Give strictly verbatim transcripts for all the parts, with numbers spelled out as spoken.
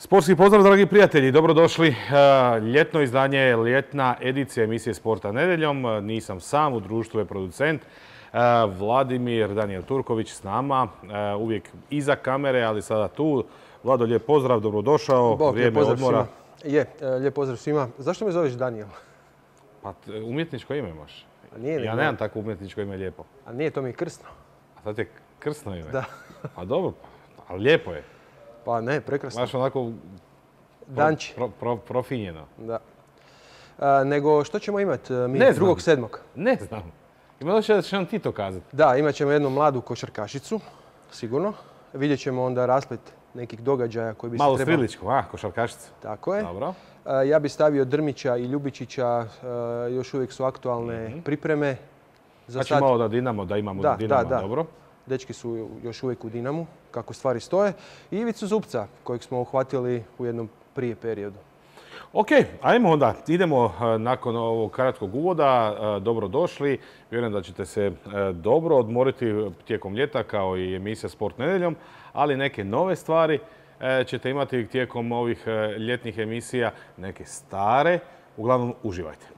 Sportski pozdrav, dragi prijatelji, dobrodošli. Ljetno izdanje, ljetna edicija emisije Sporta nedeljom. Nisam sam, u društvu je producent Vladimir Danijel Turković s nama, uvijek iza kamere, ali sada tu. Vlado, lijep pozdrav, dobrodošao, Bog, vrijeme odmora. Svima. Je, lijep pozdrav svima. Zašto me zoveš Danijel? Pa umjetničko ime imaš. A nije, ja nemam tako umjetničko ime lijepo. A nije, to mi je krsno. A sad je krsno ime? Da. Pa dobro, ali lijepo je. Pa ne, prekrasno. Baš onako Danči. Pro, pro, profinjeno. Da. A, nego što ćemo imati mi ne drugog sedmog? Ne znam. Ima da će nam ti to kazati. Da, imat ćemo jednu mladu košarkašicu, sigurno. Vidjet ćemo onda rasplet nekih događaja koji bi se trebali... Malo striličku, a, košarkašicu. Tako je. Dobro. A, ja bi stavio Drmića i Ljubičića, a, još uvijek su aktualne mm-hmm. pripreme. Za znači sad... malo da Dinamo, da imamo da, Dinamo, da, da. Dobro. Dečki su još uvijek u Dinamu, kako stvari stoje. I Ivicu Zupca, kojeg smo uhvatili u jednom prije periodu. Ok, ajmo onda. Idemo nakon ovog kratkog uvoda. Dobro došli. Vjerujem da ćete se dobro odmoriti tijekom ljeta kao i emisija Sport nedeljom, ali neke nove stvari ćete imati tijekom ovih ljetnih emisija, neke stare. Uglavnom, uživajte.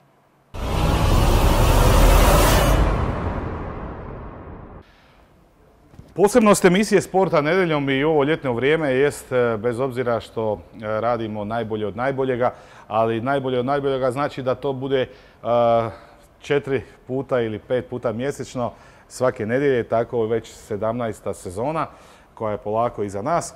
Posebnost emisije Sporta nedeljom i ovo ljetno vrijeme jest, bez obzira što radimo najbolje od najboljega, ali najbolje od najboljega znači da to bude četiri puta ili pet puta mjesečno svake nedjelje, tako već sedamnaesta sezona koja je polako iza nas.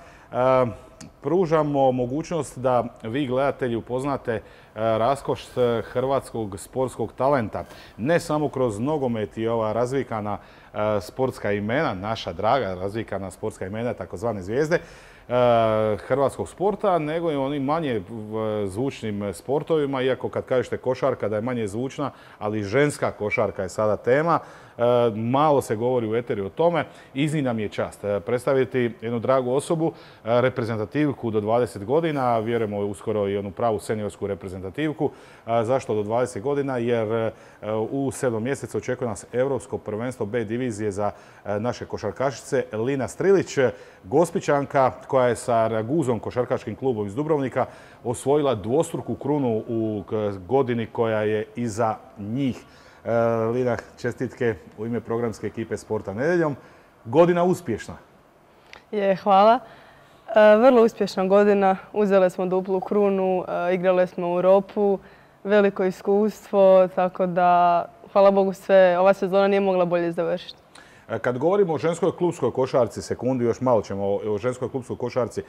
Pružamo mogućnost da vi, gledatelji, upoznate raskoš hrvatskog sportskog talenta. Ne samo kroz nogomet i ova razvikana sportska imena, naša draga razvikana sportska imena, takozvane zvijezde hrvatskog sporta, nego i onim manje zvučnim sportovima, iako kad kažete košarka da je manje zvučna, ali ženska košarka je sada tema. Malo se govori u eteri o tome. Iznimna nam je čast predstaviti jednu dragu osobu, reprezentativku do dvadeset godina, vjerujemo uskoro i onu pravu seniorsku reprezentativku. Zašto do dvadeset godina? Jer u sedmom mjesecu očekuje nas Europsko prvenstvo B divizije za naše košarkašice. Lina Strilić, Gospićanka, koja je sa Raguzom, košarkaškim klubom iz Dubrovnika, osvojila dvostruku krunu u godini koja je iza njih. Lina, čestitke u ime programske ekipe Sporta nedeljom. Godina uspješna. Je, hvala. Vrlo uspješna godina. Uzeli smo duplu krunu, igrali smo u Europu, veliko iskustvo, tako da, hvala Bogu, sve, ova sezona nije mogla bolje završiti. Kad govorimo o ženskoj klubskoj košarci, sekundi, još malo ćemo o ženskoj klubskoj košarci,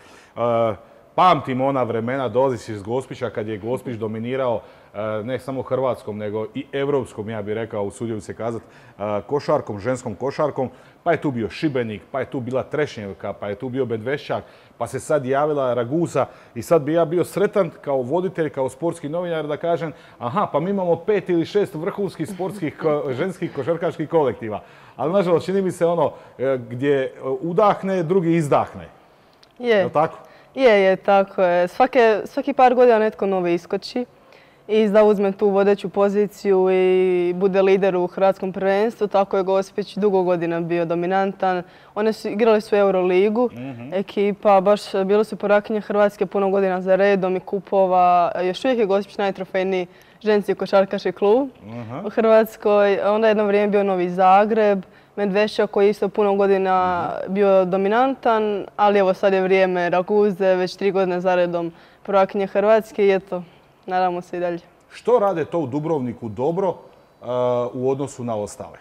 pamtimo ona vremena, dolaziš iz Gospića kad je Gospić dominirao ne samo hrvatskom, nego i europskom, ja bih rekao, usudio se kazati, košarkom, ženskom košarkom. Pa je tu bio Šibenik, pa je tu bila Trešnjevka, pa je tu bio Medvešćak, pa se sad javila Raguza i sad bi ja bio sretan kao voditelj, kao sportski novinar da kažem aha, pa mi imamo pet ili šest vrhunskih sportskih ženskih košarkaških kolektiva. Ali nažalost čini mi se ono gdje udahne, drugi izdahne. Je. Je li tako? Je, je, tako je. Svake, svaki par godina netko novi iskoči i da uzme tu vodeću poziciju i bude lider u hrvatskom prvenstvu. Tako je Gospić dugo godina bio dominantan. One su igrali su Euroligu, mm-hmm. ekipa, baš bili su prvakinje Hrvatske puno godina za redom i kupova. Još uvijek je Gospić najtrofejniji ženski košarkaški klub uh-huh. u Hrvatskoj. Onda je jedno vrijeme bio Novi Zagreb, Medvešćak koji je isto puno godina uh-huh. bio dominantan, ali evo sad je vrijeme Raguze, već tri godine za redom prvakinje Hrvatske i eto, nadamo se i dalje. Što rade to u Dubrovniku dobro uh, u odnosu na ostale?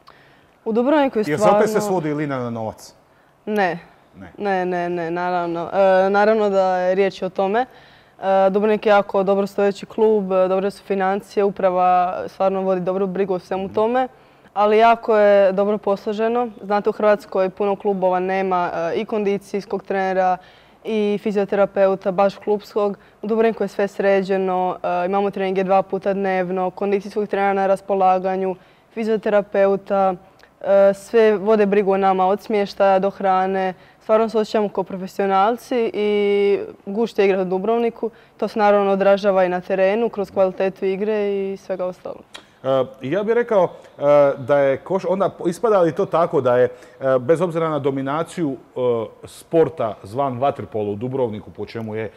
U Dubrovniku je stvarno... Jer se opet se svodi Lina na novac? Ne, ne, ne, ne, ne naravno. E, naravno da je riječ o tome. Dubrovnik je jako dobro stojeći klub, dobre su financije, uprava stvarno vodi dobru brigu o svemu tome, ali jako je dobro posloženo. Znate, u Hrvatskoj puno klubova nema i kondicijskog trenera i fizioterapeuta, baš klubskog. U Dubrovniku je sve sređeno, imamo treninge dva puta dnevno, kondicijskog trenera na raspolaganju, fizioterapeuta, sve vode brigu o nama od smještaja do hrane. Stvarno se osjećamo kao profesionalci i gušće igrati u Dubrovniku. To se naravno odražava i na terenu kroz kvalitetu igre i svega ostalog. Ja bih rekao da je koš, onda ispada li to tako da je, bez obzira na dominaciju sporta zvan vaterpolo u Dubrovniku, po čemu je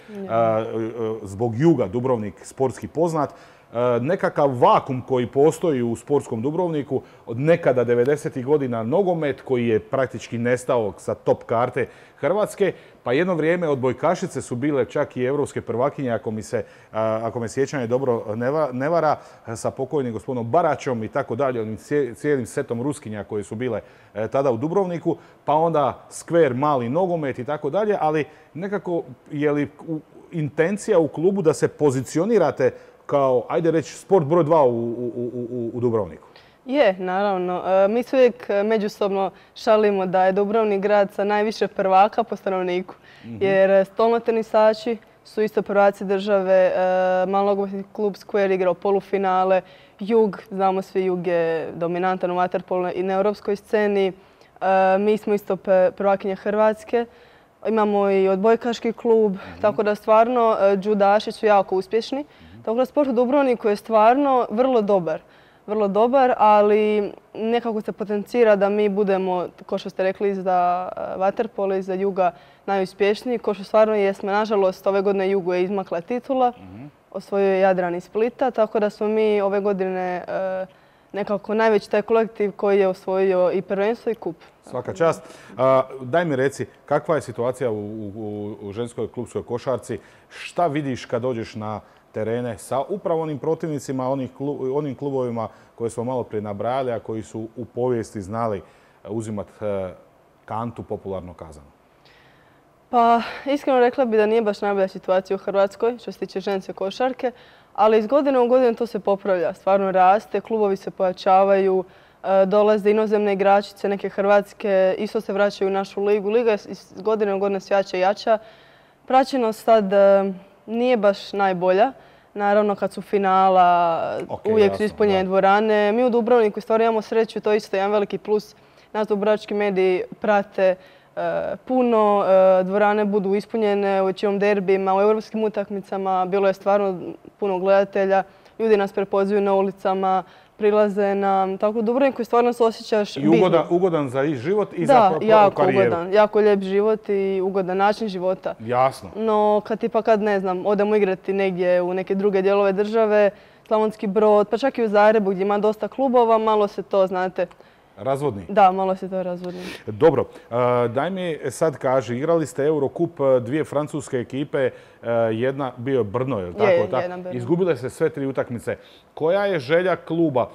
zbog juga Dubrovnik sportski poznat, nekakav vakum koji postoji u sportskom Dubrovniku od nekada devedesetih godina, nogomet koji je praktički nestao sa top karte Hrvatske, pa jedno vrijeme odbojkašice su bile čak i europske prvakinje, ako, mi se, ako me sjećanje dobro ne vara, sa pokojnim gospodinom Baračom i tako dalje, onim cijelim setom ruskinja koje su bile tada u Dubrovniku, pa onda skver, mali nogomet i tako dalje, ali nekako je li intencija u klubu da se pozicionirate kao, ajde reći, sport broj dva u, u, u, u Dubrovniku? Je, naravno. Mi se uvijek međusobno šalimo da je Dubrovnik grad sa najviše prvaka po stanovniku. Mm-hmm. Jer stolnotenisači su isto prvaci države, malonogometni klub Square igrao polufinale, Jug, znamo svi, Jug je dominantan u vaterpolu i na europskoj sceni. Mi smo isto prvakinje Hrvatske. Imamo i odbojkaški klub, mm-hmm. tako da stvarno džudaši su jako uspješni. Tako da sport u Dubrovniku je stvarno vrlo dobar. Vrlo dobar, ali nekako se potencira da mi budemo, kao što ste rekli, za vaterpolo i za Juga najuspješniji. Kao što stvarno jesmo, nažalost, ove godine Jugu je izmakla titula, mm-hmm. osvojio je Jadran iz Splita, tako da smo mi ove godine nekako najveći taj kolektiv koji je osvojio i prvenstvo i kup. Svaka čast. A, daj mi reci, kakva je situacija u, u, u ženskoj klubskoj košarci? Šta vidiš kad dođeš na terene sa upravo onim protivnicima, onim, klub, onim klubovima koje smo malo prije nabrajali, a koji su u povijesti znali uzimati kantu, popularno kazano? Pa, iskreno rekla bi da nije baš najbolja situacija u Hrvatskoj što se tiče ženske košarke, ali iz godine u godinu to se popravlja. Stvarno raste, klubovi se pojačavaju, dolaze inozemne igračice, neke hrvatske, isto se vraćaju u našu ligu. Liga je iz godine u godinu sve jača i jača. Praćenost sad nije baš najbolja. Naravno, kad su finala, okay, uvijek jasno, su ispunjene da. dvorane. Mi u Dubrovniku stvarno imamo sreću, to je isto jedan veliki plus. Nas dubrovački mediji prate uh, puno, uh, dvorane budu ispunjene u većinom derbijima, u europskim utakmicama. Bilo je stvarno puno gledatelja. Ljudi nas prepoznaju na ulicama, prilaze nam. Tako u Dubrovniku stvarno se osjećaš I ugodan, ugodan za i život i da, za pro, pro, jako karijeru. Ugodan, jako lijep život i ugodan način života. Jasno. No, kad tipa kad, ne znam, odemo igrati negdje u neke druge dijelove države, Slavonski Brod, pa čak i u Zagrebu gdje ima dosta klubova, malo se to, znate... Razvodni? Da, malo se to razvodni. Dobro. Daj mi sad kaži, igrali ste Eurocup, dvije francuske ekipe, jedna bio je Brno, je li tako? Je, jedan Brno. Izgubile se sve tri utakmice. Koja je želja kluba?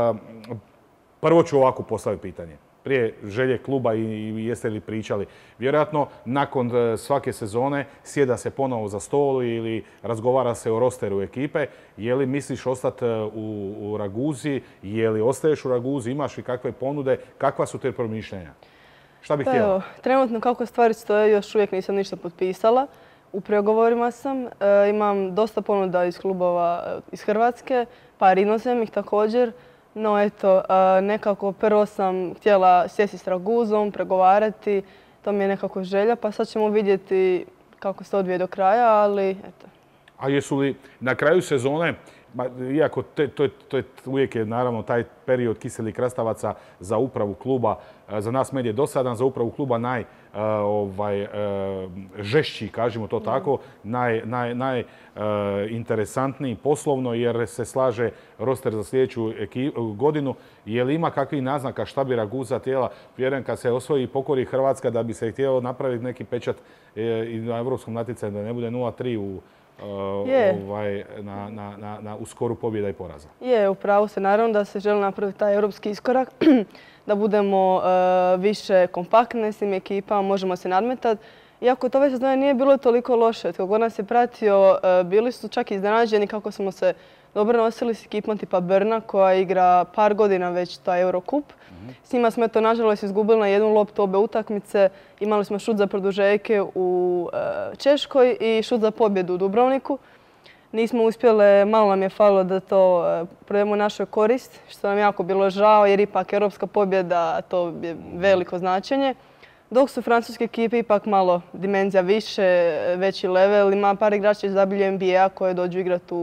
Prvo ću ovako postaviti pitanje. Prije želje kluba i jeste li pričali. Vjerojatno, nakon svake sezone sjeda se ponovo za stol ili razgovara se o rosteru ekipe. Je li misliš ostati u, u Raguzi? Je li ostaješ u Raguzi? Imaš li kakve ponude? Kakva su te promišljenja? Šta bih htjela? Evo, trenutno kako stvari stoje, još uvijek nisam ništa potpisala. U pregovorima sam. E, imam dosta ponuda iz klubova iz Hrvatske, par inozemnih također. No eto, nekako prvo sam htjela sjesti s Raguzom, pregovarati, to mi je nekako želja, pa sad ćemo vidjeti kako se odvije do kraja, ali eto. A jesu li na kraju sezone, iako te, to, je, to je uvijek je naravno taj period kiselih krastavaca za upravu kluba, za nas medije dosadan, za upravu kluba naj, ovaj, žešći, kažemo to tako, naj, naj, najinteresantniji poslovno jer se slaže roster za sljedeću godinu. Je li ima kakvih naznaka šta bi Raguza htjela? Vjerujem kad se osvoji i pokori Hrvatska da bi se htjelo napraviti neki pečat i na evropskom natjecanju da ne bude nula tri u Uh, ovaj, na, na, na, na uskoru pobjeda i poraza. Je, upravo se naravno da se želi napraviti taj europski iskorak, da budemo uh, više kompaktni s tim ekipama, možemo se nadmetati. Iako to ove sezone nije bilo toliko loše, kako nas je pratio, uh, bili su čak iznenađeni kako smo se dobro nosili s ekipom tipa Brna koja igra par godina već taj Eurocup. Mm-hmm. S njima smo to nažalost izgubili na jednu loptu obe utakmice. Imali smo šut za produžetke u e, Češkoj i šut za pobjedu u Dubrovniku. Nismo uspjeli, malo nam je falilo da to e, provedemo u našoj korist, što nam jako bilo žao jer ipak europska pobjeda, to je veliko značenje. Dok su francuske ekipe ipak malo dimenzija više, veći level. Ima par igrača iz W N B A koje dođu igrati u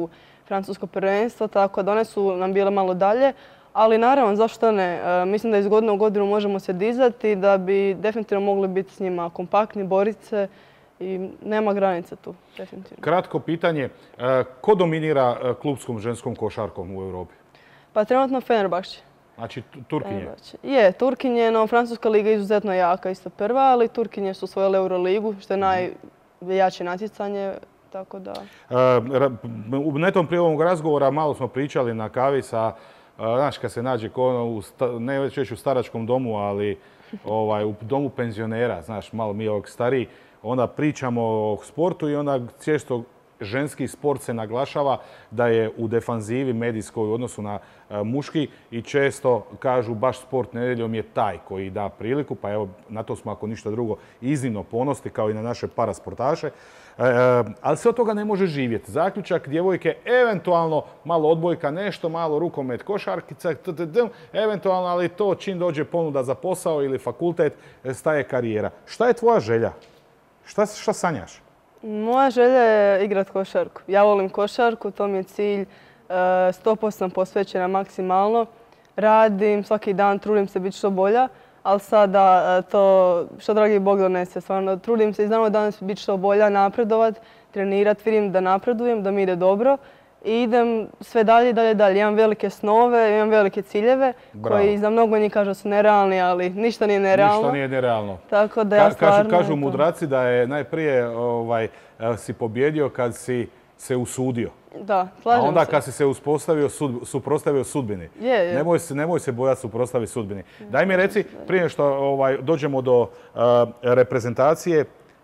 francusko prvenstvo, tako da one su nam bile malo dalje. Ali naravno, zašto ne? Mislim da iz godine u godinu možemo se dizati da bi definitivno mogli biti s njima kompaktni, boriti se i nema granica tu, definitivno. Kratko pitanje, ko dominira klupskom ženskom košarkom u Europi? Pa trenutno Fenerbahče. Znači Turkinje? Je, Turkinje, no Francuska liga je izuzetno jaka, isto prva, ali Turkinje su osvojile Euroligu, što je najjače natjecanje, tako da... U netom prije ovog razgovora malo smo pričali na kavi sa, znaš, kad se nađe ne već u staračkom domu, ali u domu penzionera, znaš, malo mi ovog stariji, onda pričamo o sportu i onda često ženski sport se naglašava da je u defanzivi medijskoj u odnosu na muški i često kažu baš sport nedjeljom je taj koji da priliku, pa evo na to smo ako ništa drugo iznimno ponosni kao i na naše parasportaše. Ali sve od toga ne može živjeti. Zaključak, djevojke, eventualno malo odbojka, nešto, malo rukomet, košarkica, eventualno, ali to čim dođe ponuda za posao ili fakultet, staje karijera. Šta je tvoja želja? Šta, šta sanjaš? Moja želja je igrati košarku. Ja volim košarku, to mi je cilj. sto posto sam posvećena maksimalno. Radim svaki dan, trudim se biti što bolja, ali sada to što dragi Bog donese. Stvarno, trudim se iz dana u dan biti što bolja, napredovat, trenirat, vidim da napredujem, da mi ide dobro. I idem sve dalje i dalje dalje. Imam velike snove, imam velike ciljeve koji za mnogo njih kažu da su nerealni, ali ništa nije nerealno. Ništa nije nerealno. Tako da ja stvarno... Kažu mudraci da je najprije si pobjedio kad si se usudio. Da, slažem se. A onda kad si se uspostavio, suprotstavio sudbini. Nemoj se bojati suprotstaviti sudbini. Daj mi reci, prije što dođemo do reprezentacije,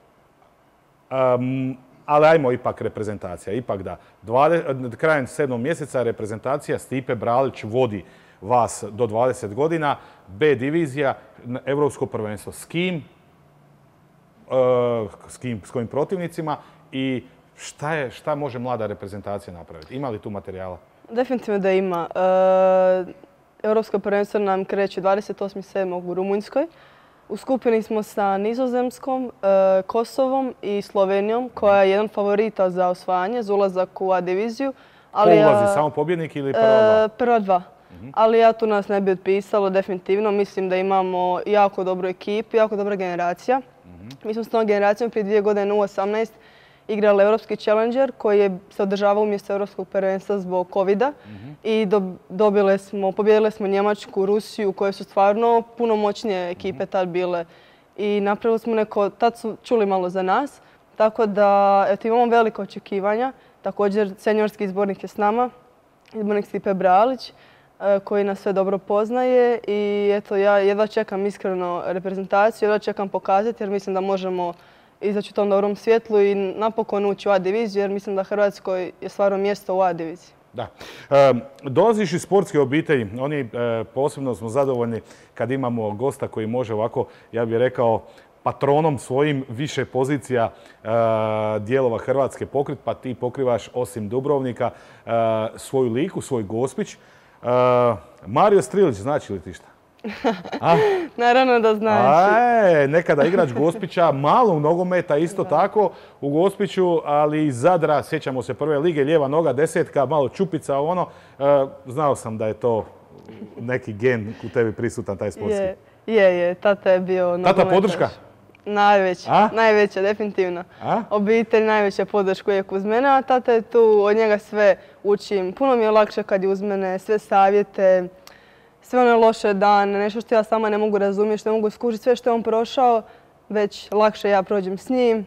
ali ajmo ipak reprezentacija, ipak da. Krajem sedmog mjeseca reprezentacija Stipe Bralić vodi vas do dvadeset godina, B divizija, Europsko prvenstvo. S kim? S kim? S kojim protivnicima? I šta je, šta može mlada reprezentacija napraviti? Ima li tu materijala? Definitivno da ima. Europsko prvenstvo nam kreće dvadeset osmog sedmog u Rumunjskoj. U skupini smo sa Nizozemskom, Kosovom i Slovenijom, koja je jedan favorita za osvajanje, za ulazak u A diviziju. Ko ulazi, samo pobjednik ili prva dva? Prva dva. Ali ja tu nas ne bi otpisalo, definitivno. Mislim da imamo jako dobru ekipu, jako dobra generacija. Mi smo s tom generacijom prije dvije godine u osamnaest igrali Europski Challenger koji je se održavao umjesto Europskog prvenstva zbog covida i dobili smo, pobijedili smo Njemačku, Rusiju koje su stvarno puno moćnije ekipe tad bile i napravili smo neko, tad su čuli malo za nas, tako da eto, imamo velike očekivanja. Također seniorski izbornik je s nama, izbornik Stipe Bralić koji nas sve dobro poznaje i eto ja jedva čekam iskreno reprezentaciju, jedva čekam pokazati jer mislim da možemo izaći u tom dobrom svjetlu i napokon ući u A diviziju jer mislim da Hrvatskoj je stvarno mjesto u A diviziji. Da. Dolaziš iz sportske obitelji. Oni posebno smo zadovoljni kad imamo gosta koji može ovako, ja bih rekao, patronom svojim više pozicija dijelova Hrvatske pokrit, pa ti pokrivaš osim Dubrovnika svoju Liku, svoj Gospić. Mario Strilić, znači li ti šta? Naravno da znači. Nekada igrač Gospića, malog nogometa isto tako u Gospiću, ali i Zadra, sjećamo se prve lige, lijeva noga, desetka, malo čupica, ono. Znao sam da je to neki gen u tebi prisutan, taj sportski. Je, je, tata je bio nogometaš. Tata podrška? Najveća, najveća, definitivno. Obitelj najveća podrška uvijek uz mene, a tata je tu, od njega sve učim. Puno mi je lakše kad je uz mene, sve savjete, sve one loše dane, nešto što ja sama ne mogu razumjeti, što ne mogu skužiti, sve što je on prošao, već lakše ja prođem s njim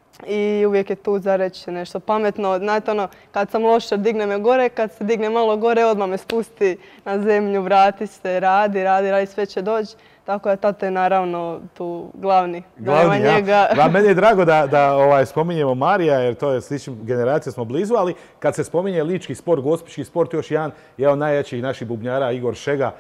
i uvijek je tu za reći nešto pametno. Znate ono, kad sam loša digne me gore, kad se digne malo gore odmah me spusti na zemlju, vrati se, radi, radi, radi, sve će doći. Tako da tata je naravno tu glavni. Glavni, ja. Meni je drago da spominjemo Marija jer to je slična generacija, smo blizu, ali kad se spominje lički sport, gospićki sport, još jedan je od najjačih naših bubnjara, Igor Šega.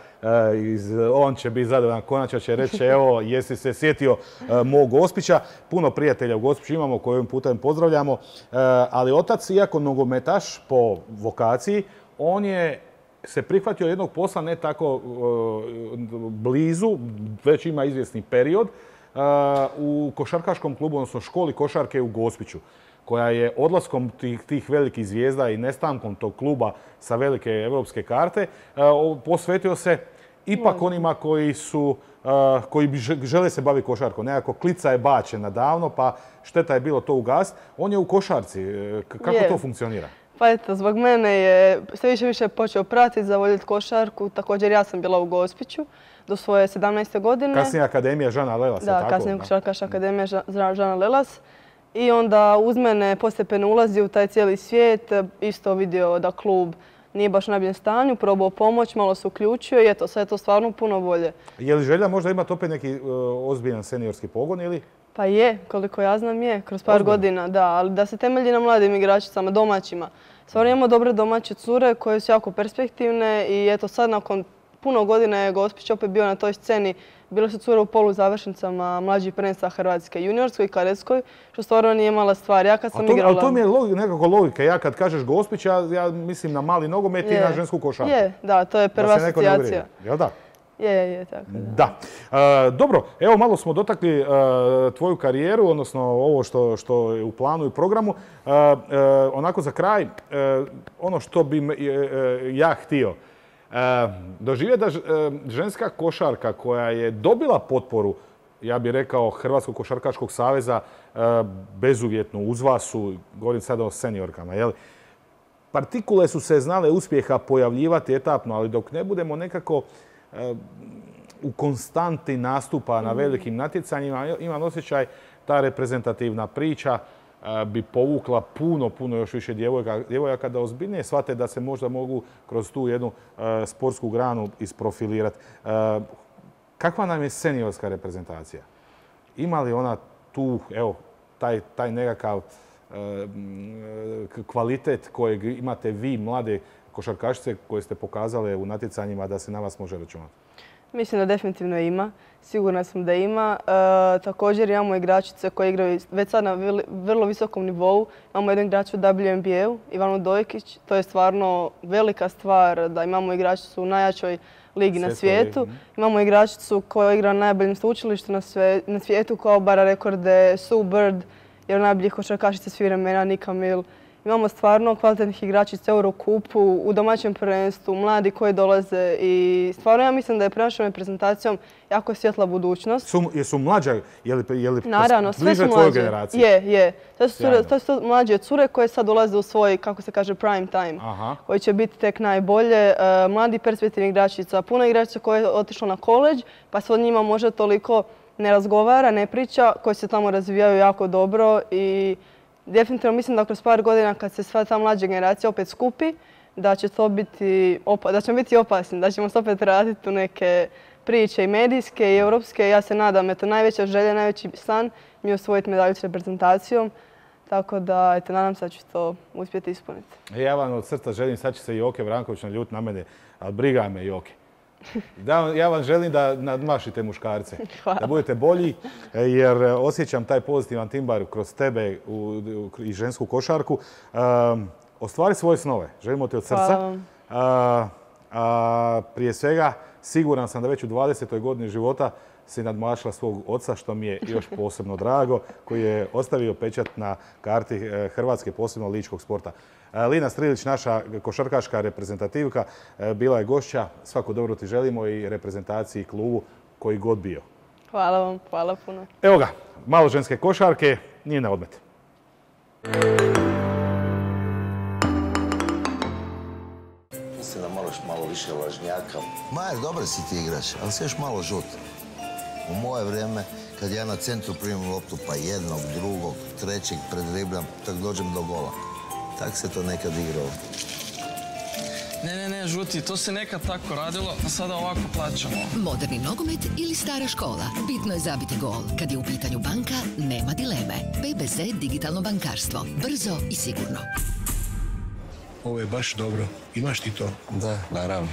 On će biti zadovoljan, konačno će reći evo jesi se sjetio mog Gospića. Puno prijatelja u Gospiću imamo koje ovim putem pozdravljamo, ali otac, iako nogometaš po vokaciji, on je se prihvatio jednog posla ne tako blizu, već ima izvjesni period, u košarkaškom klubu, odnosno školi košarke u Gospiću. koja je odlaskom tih, tih velikih zvijezda i nestankom tog kluba sa velike evropske karte posvetio se ipak onima koji su Uh, koji bi žele se baviti košarkom. Nekako klica je bačena davno, pa šteta je bilo to ugasiti. On je u košarci. Kako je. To funkcionira? Pa eto, zbog mene je sve više više počeo pratiti, zavoljeti košarku. Također ja sam bila u Gospiću do svoje sedamnaeste godine. Kasnije Akademija Žana Lelas. Da, tako? Kasnije Košarkaška Akademija Žana Lelas. I onda uz mene postepeno ulazi u taj cijeli svijet. Isto vidio da klub nije baš u najboljem stanju, probao pomoć, malo se uključio i eto, sad je to stvarno puno bolje. Je li želja možda imati opet neki uh, ozbiljan seniorski pogon ili? Pa je, koliko ja znam je, kroz par Ozbiljno. godina, da, ali da se temelji na mladim igračicama, domaćima. Stvarno imamo dobre domaće cure koje su jako perspektivne i eto sad nakon puno godina je Gospić opet bio na toj sceni. Bile su cure u poluzavršnicama mlađih prvenstva Hrvatske, juniorskoj i kadetskoj, što stvarno nije mala stvar. Ja kad sam to, igrala... Ali to mi je log, nekako logika. Ja kad kažeš Gospić, ja, ja mislim na mali nogomet i na žensku košarku. Je, da, to je prva asocijacija. Jel da? Je, je, je, tako da. Da. E, dobro, evo malo smo dotakli e, tvoju karijeru, odnosno ovo što, što je u planu i programu. E, e, onako za kraj, e, ono što bi e, e, ja htio, E, doživje da ženska košarka koja je dobila potporu, ja bih rekao, Hrvatskog košarkaškog saveza e, bezuvjetno uz vas su, govorim sada o seniorkama, jel? Partikule su se znale uspjeha pojavljivati etapno, ali dok ne budemo nekako e, u konstanti nastupa na velikim natjecanjima, imam osjećaj ta reprezentativna priča bi povukla puno, puno još više djevojaka, djevojaka da ozbiljnije shvate da se možda mogu kroz tu jednu uh, sportsku granu isprofilirati. Uh, kakva nam je seniorska reprezentacija? Ima li ona tu, evo, taj, taj nekakav uh, kvalitet kojeg imate vi, mlade košarkašice, koje ste pokazale u natjecanjima da se na vas može računati? Mislim da definitivno ima. Sigurna sam da ima. E, također imamo igračice koje igraju već sad na vrlo visokom nivou. Imamo jednu igraču u W N B A-u, Ivanu Dojkić. To je stvarno velika stvar da imamo igračicu u najjačoj ligi na svijetu. Imamo igračicu koja igra na najboljem sveučilištu na, na svijetu, koja obara rekorde. Sue Bird, jedan od najboljih košarkašica svih vremena, Nika Mill. Imamo stvarno kvalitetnih igračica u Eurokupu, u domaćem prvenstvu, mladi koji dolaze i stvarno ja mislim da je pred našom reprezentacijom jako svjetla budućnost. Su, jesu mlađe, je li, je li Naravno, sve su mlađe. Je, je. To su, cure, to su mlađe cure koje sad dolaze u svoj, kako se kaže, prime time, Aha. koji će biti tek najbolje. Uh, mladi perspektivni igračica, puno igračica koje je otišlo na koleđ, pa se od njima može toliko ne razgovara, ne priča, koji se tamo razvijaju jako dobro i definitivno mislim da kroz par godina kad se sva ta mlađa generacija opet skupi, da će to biti, da ćemo biti opasni, da ćemo se opet raditi u neke priče i medijske i europske. Ja se nadam, eto, najveća želja, najveći san mi je osvojiti medalju s reprezentacijom. Tako da, eto, nadam se da ću to uspjeti ispuniti. Ja vam od srca želim, sad će se Joke Vranković naljuti na mene, ali briga me Joke. Ja vam želim da nadmašite muškarce, Hvala. Da budete bolji, jer osjećam taj pozitivan timbar kroz tebe i žensku košarku. Um, ostvari svoje snove, želimo te od srca. A, a, prije svega, siguran sam da već u dvadesetoj godini života si nadmašila svog oca, što mi je još posebno drago, koji je ostavio pečat na karti Hrvatske, posebno ličkog sporta. Lina Strilić, naša košarkaška reprezentativka, bila je gošća. Svako dobro ti želimo i reprezentaciji klubu koji god bio. Hvala vam, hvala puno. Evo ga, malo ženske košarke, nije na odmet. Mislim da moraš malo više lažnjaka. Majer, dobar si ti igrač, ali si još malo žut. U moje vrijeme, kad ja na centru primam loptu pa jednog, drugog, trećeg predribljam, tak dođem do gola. Tak se to nekad igralo. Ne, ne, ne, žuti, to se nekad tako radilo, a sada ovako plaćamo. Moderni nogomet ili stara škola. Bitno je zabiti gol. Kad je u pitanju banka, nema dileme. P B Z digitalno bankarstvo. Brzo i sigurno. Ovo je baš dobro. Imaš ti to? Da, naravno.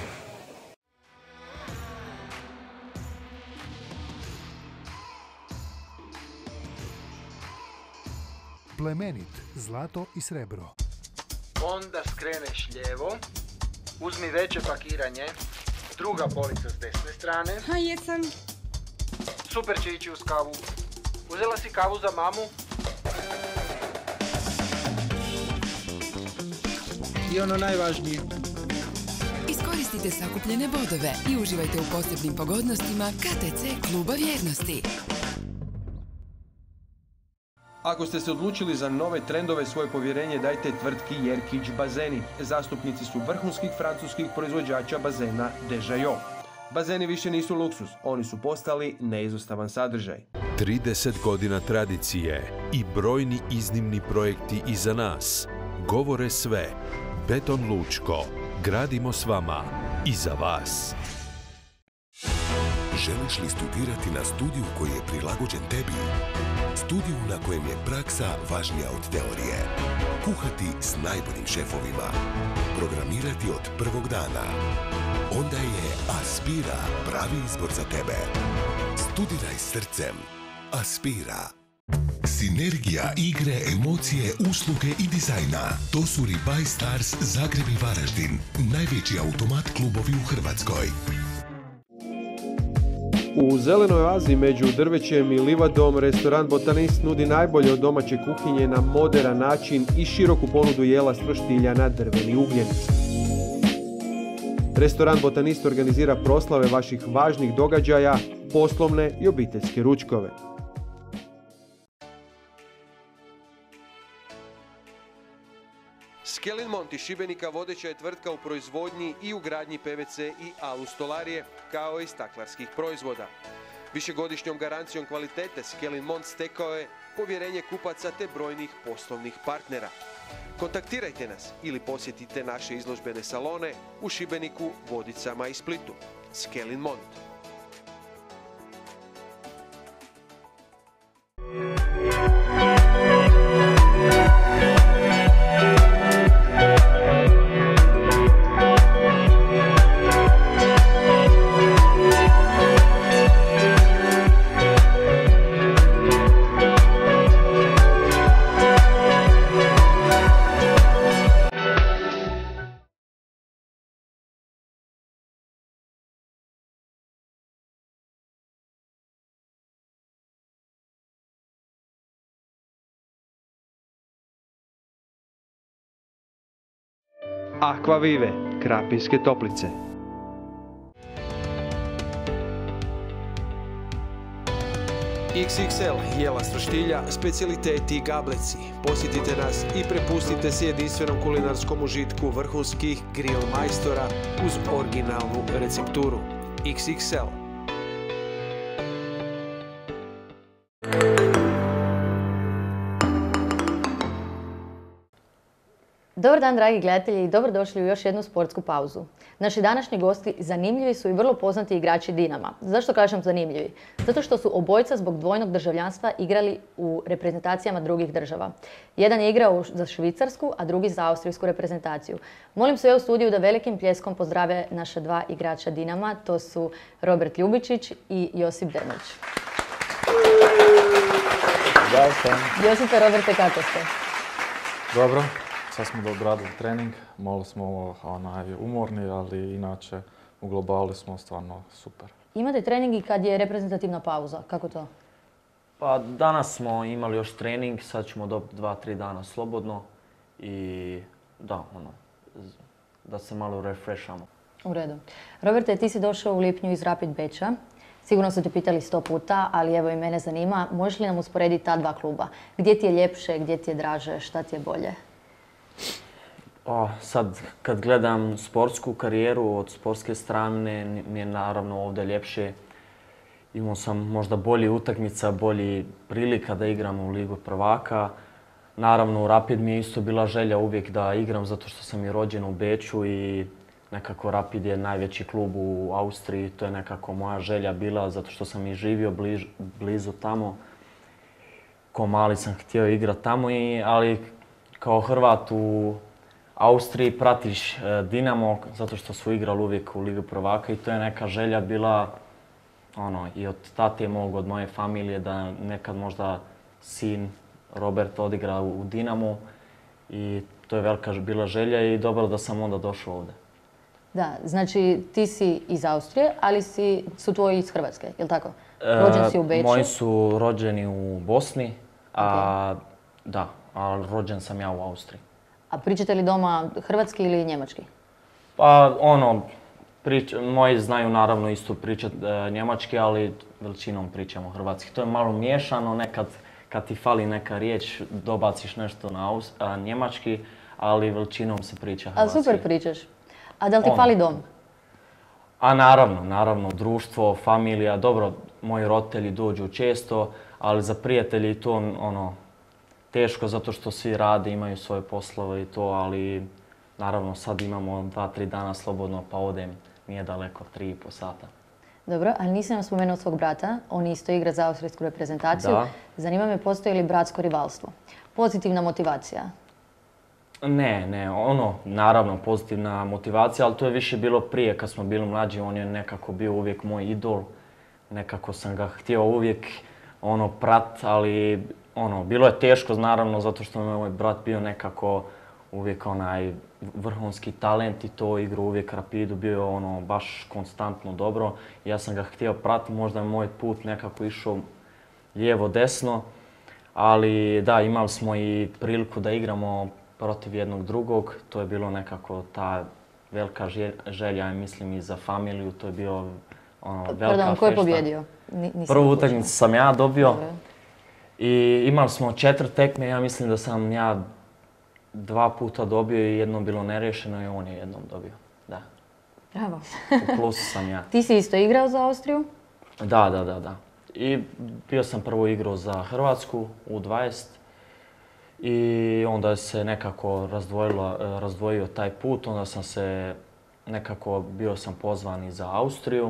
Plemenit, zlato i srebro. Onda skreneš lijevo, uzmi veće pakiranje, druga polica s desne strane. Ha, jesam. Super će ići uz kavu. Uzela si kavu za mamu? I ono najvažnije. Iskoristite sakupljene bodove i uživajte u posebnim pogodnostima K T C kluba vjernosti. Ako ste se odlučili za nove trendove, svoje povjerenje dajte tvrtki Jerkić bazeni. Zastupnici su vrhunskih francuskih proizvođača bazena Dejayo. Bazeni više nisu luksuz, oni su postali neizostavan sadržaj. trideset godina tradicije i brojni iznimni projekti iza nas govore sve. Beton Lučko. Gradimo s vama i za vas. Želiš li studirati na studiju koji je prilagođen tebi? Studiju na kojem je praksa važnija od teorije. Kuhati s najboljim šefovima. Programirati od prvog dana. Onda je Aspira pravi izbor za tebe. Studiraj srcem. Aspira. Sinergija igre, emocije, usluge i dizajna. To su Rebuy Stars Zagreb i Varaždin. Najveći automat klubovi u Hrvatskoj. U zelenoj oazi među drvećem i livadom restoran Botanist nudi najbolje od domaće kuhinje na moderan način i široku ponudu jela s roštilja na drveni ugljen. Restoran Botanist organizira proslave vaših važnih događaja, poslovne i obiteljske ručkove. Skelin Mont iz Šibenika vodeća je tvrtka u proizvodnji i ugradnji P V C i alu stolarije, kao i staklarskih proizvoda. Višegodišnjom garancijom kvalitete Skelin Mont stekao je povjerenje kupaca te brojnih poslovnih partnera. Kontaktirajte nas ili posjetite naše izložbene salone u Šibeniku, Vodicama i Splitu. Skelin Mont. Aquavive, Krapinske toplice. iks iks el, jela s roštilja, specijaliteti i gableci. Posjetite nas i prepustite se jedinstvenom kulinarskom užitku vrhunskih grill majstora uz originalnu recepturu. iks iks el. Dobar dan, dragi gledatelji, i dobrodošli u još jednu sportsku pauzu. Naši današnji gosti zanimljivi su i vrlo poznati igrači Dinama. Zašto kažem zanimljivi? Zato što su obojica zbog dvojnog državljanstva igrali u reprezentacijama drugih država. Jedan je igrao za Švicarsku, a drugi za austrijsku reprezentaciju. Molim sve u studiju da velikim pljeskom pozdrave naša dva igrača Dinama. To su Robert Ljubičić i Josip Drmić. Josipe, Roberte, kako ste? Dobro. Sad smo odradili trening, malo smo onaj, umorni, ali inače u globalu smo stvarno super. Imate trening i kad je reprezentativna pauza, kako to? Pa danas smo imali još trening, sad ćemo dobiti dva, tri dana slobodno i da, ono, da se malo refreshamo. U redu. Roberte, ti si došao u lipnju iz Rapid Beča. Sigurno su te pitali sto puta, ali evo i mene zanima, možeš li nam usporediti ta dva kluba? Gdje ti je ljepše, gdje ti je draže, šta ti je bolje? O, sad, kad gledam sportsku karijeru od sportske strane, mi je naravno ovdje ljepše. Imao sam možda bolji utakmica, bolji prilika da igram u Ligu prvaka. Naravno, u Rapid mi je isto bila želja uvijek da igram zato što sam i rođen u Beču i nekako Rapid je najveći klub u Austriji. To je nekako moja želja bila zato što sam i živio bliž, blizu tamo. Ko mali sam htio igrati tamo, i, ali kao Hrvat u Austriji pratiš Dinamo zato što su igrali uvijek u Ligu prvaka i to je neka želja bila ono, i od tate mog, od moje familije da nekad možda sin Robert odigra u Dinamu i to je velika bila želja i dobro da sam onda došao ovdje. Da, znači ti si iz Austrije, ali si, su tvoji iz Hrvatske, je li tako? Rođen si u Beču? Moji su rođeni u Bosni, a okay. Da, a rođen sam ja u Austriji. A pričate li doma hrvatski ili njemački? Pa ono, moji znaju naravno isto pričati njemački, ali većinom pričamo hrvatski. To je malo miješano, nekad kad ti fali neka riječ, dobaciš nešto na njemački, ali većinom se priča hrvatski. A super pričaš. A da li ti fali dom? A naravno, naravno, društvo, familija, dobro, moji roditelji dođu često, ali za prijatelji to ono, teško zato što svi rade, imaju svoje poslove i to, ali naravno sad imamo dva, tri dana slobodno pa odem, nije daleko, tri i po sata. Dobro, ali nisam vam spomenuo svog brata, on isto igra za austrijsku reprezentaciju. Da. Zanima me, postoji li bratsko rivalstvo? Pozitivna motivacija? Ne, ne, ono, naravno pozitivna motivacija, ali to je više bilo prije kad smo bili mlađi, on je nekako bio uvijek moj idol. Nekako sam ga htio uvijek ono prat, ali ono, bilo je teško naravno zato što je moj brat bio nekako uvijek onaj vrhunski talent i to igru uvijek Rapidu bio ono baš konstantno dobro. Ja sam ga htio pratiti, možda je moj put nekako išao lijevo desno, ali da, imali smo i priliku da igramo protiv jednog drugog, to je bilo nekako ta velika želja, mislim i za familiju, to je bio ono, velika fešta. Pardon, ko je pobjedio? Prvu utakmicu sam ja dobio i imali smo četiri tekme, ja mislim da sam ja dva puta dobio i jedno bilo nerješeno i on je jednom dobio, da. Bravo. U plusu sam ja. Ti si isto igrao za Austriju? Da, da, da, da. I bio sam prvo igrao za Hrvatsku u dvadeset i onda se nekako razdvojio taj put, onda sam se nekako bio sam pozvan i za Austriju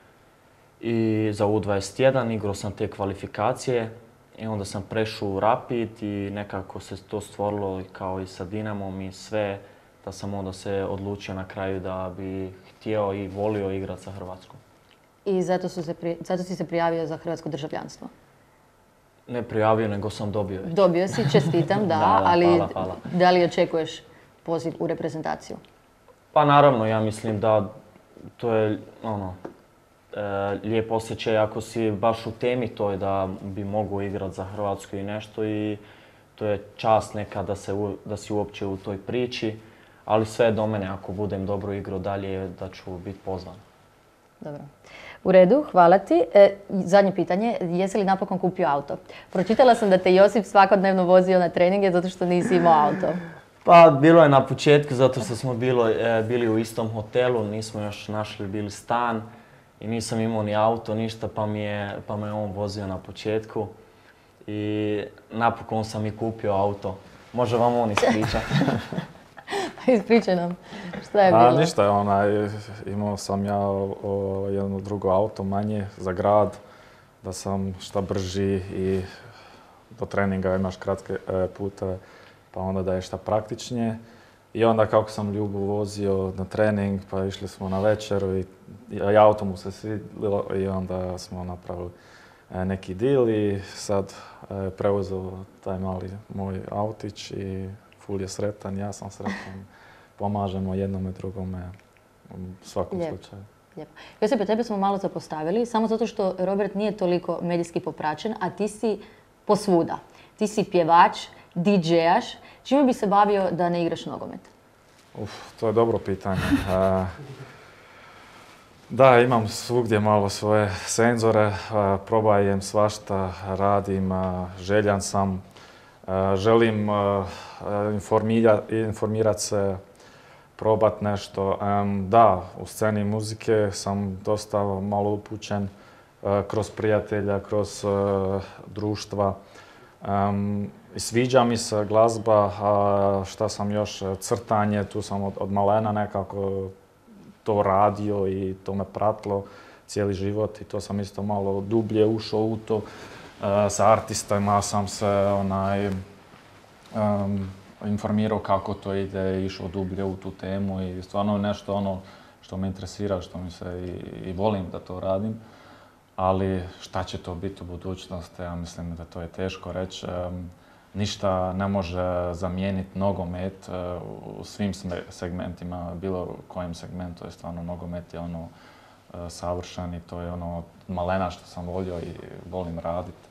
i za U dvadeset jedan, igrao sam te kvalifikacije i onda sam prešao u Rapid i nekako se to stvorilo kao i sa Dinamom i sve, da sam onda se odlučio na kraju da bi htio i volio igrati za Hrvatsku. I zato, su se pri... zato si se prijavio za hrvatsko državljanstvo? Ne prijavio, nego sam dobio već. Dobio si, čestitam, da, da, da, ali hvala, hvala. Da li očekuješ poziv u reprezentaciju? Pa naravno, ja mislim da to je ono, e, lijep osjećaj ako si baš u temi to je da bi mogao igrati za Hrvatsku i nešto i to je čast neka da, se u, da si uopće u toj priči, ali sve je do mene, ako budem dobro igrao dalje, da ću biti pozvan. Dobro. U redu, hvala ti. E, zadnje pitanje, jesi li napokon kupio auto? Pročitala sam da te Josip svakodnevno vozio na treninge zato što nisi imao auto. Pa bilo je na početku zato što smo bilo, e, bili u istom hotelu, nismo još našli bili stan i nisam imao ni auto, ništa, pa, mi je, pa me on vozio na početku i napokon sam i kupio auto. Može vam on ispričati. Ispričaj nam, šta je bilo? A, ništa, onaj, imao sam ja o, o, jedno drugo auto manje za grad, da sam šta brži i do treninga imaš kratke e, pute, pa onda da je šta praktičnije. I onda kako sam Ljubu vozio na trening, pa išli smo na večeru i, i auto mu se svidilo i onda smo napravili e, neki deal i sad e, preuzeo taj mali moj autić i ful je sretan, ja sam sretan. Pomažemo jednome drugome u svakom Lijepo. slučaju. Lijepo. Josipe, tebe smo malo zapostavili, samo zato što Robert nije toliko medijski popraćen, a ti si posvuda. Ti si pjevač, didžejaš. Čime bi se bavio da ne igraš nogomet? Uf, to je dobro pitanje. Uh, da, imam svugdje malo svoje senzore, uh, probajem svašta, radim, uh, željan sam. Uh, želim uh, informirati informirat se, probat nešto. Um, da, u sceni muzike sam dosta malo upućen uh, kroz prijatelja, kroz uh, društva. Um, sviđa mi se glazba, a šta sam još, crtanje, tu sam od, od malena nekako to radio i to me pratilo cijeli život i to sam isto malo dublje ušao u to. Uh, sa artistima sam se onaj, um, informirao kako to ide, išao dublje u tu temu i stvarno nešto ono što me interesira, što mi se i, i volim da to radim. Ali šta će to biti u budućnosti, ja mislim da to je teško reći. Um, ništa ne može zamijeniti nogomet uh, u svim segmentima, bilo kojem segmentu je stvarno nogomet je ono uh, savršen i to je ono malena što sam volio i volim raditi.